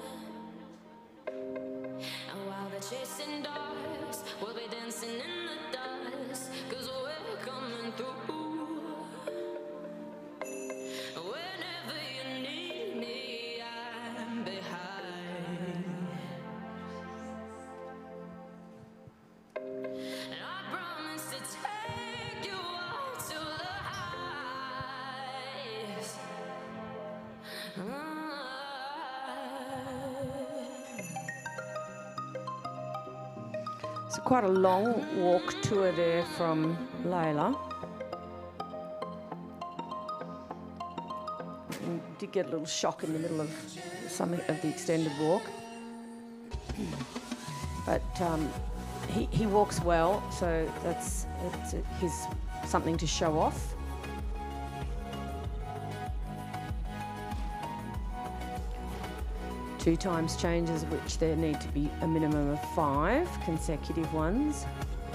And while they're chasing dogs, we'll be dancing in the dust, 'cause we're coming through. Whenever you need me, I'm behind. And I promise to take you up to the highs. So quite a long walk tour there from Layla. And did get a little shock in the middle of some of the extended walk. But he walks well, so it's his something to show off. Two times changes, which there need to be a minimum of 5 consecutive ones.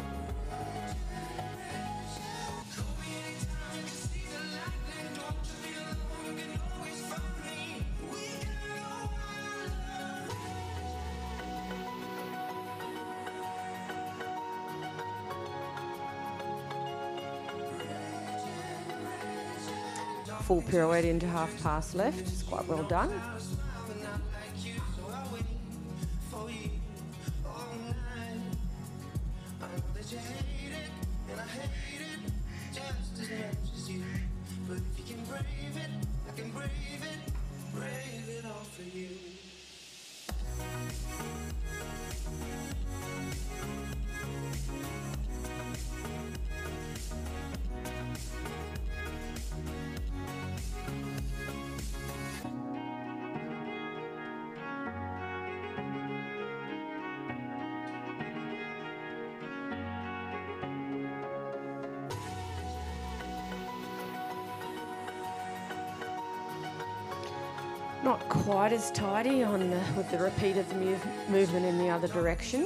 Full pirouette into half pass left. It's quite well done. Not quite as tidy on with the repeat of the movement in the other direction.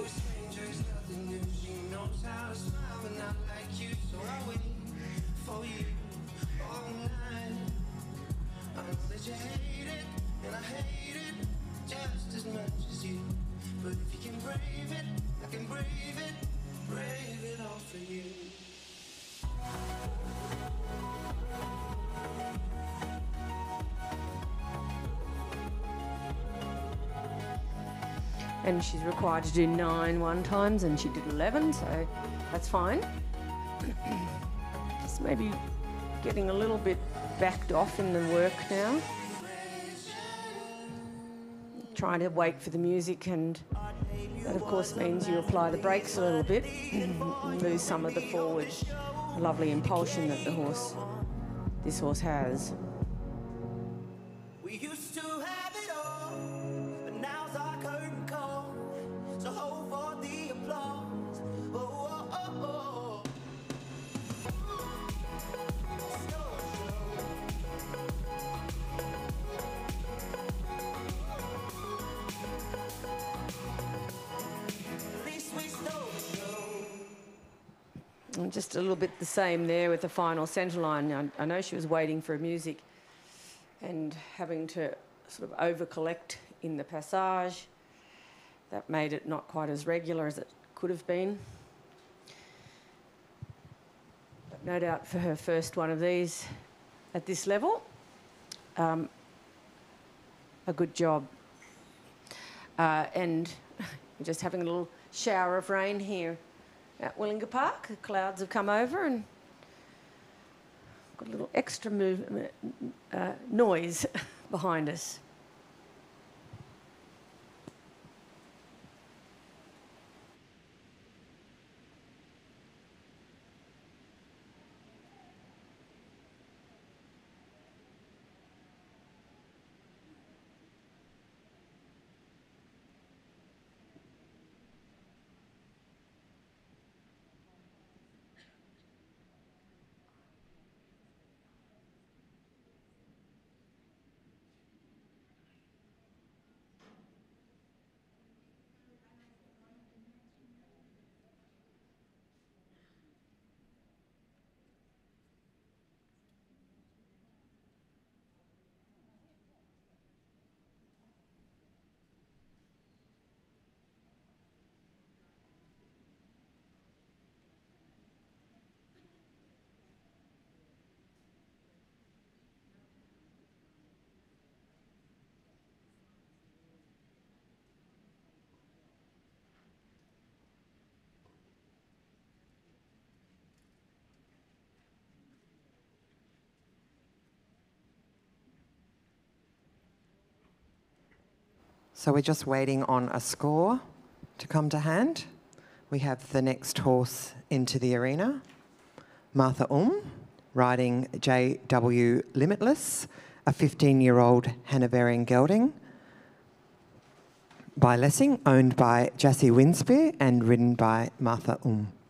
And she's required to do 9 one times, and she did 11, so that's fine. Just maybe getting a little bit backed off in the work now. Trying to wait for the music, and that of course means you apply the brakes a little bit and lose some of the forward lovely impulsion that this horse has. We used to have it all, but now's our curtain call. So hold for the applause. Oh, oh, oh, And just a little bit the same there with the final centre line. I know she was waiting for music and having to sort of over-collect in the passage. That made it not quite as regular as it could have been. But no doubt for her first one of these at this level, a good job. And we're just having a little shower of rain here at Willinga Park. The clouds have come over and got a little extra noise behind us. So we're just waiting on a score to come to hand. We have the next horse into the arena, Martha riding JW Limitless, a 15-year-old Hanoverian gelding by Lessing, owned by Jassy Winspear and ridden by Martha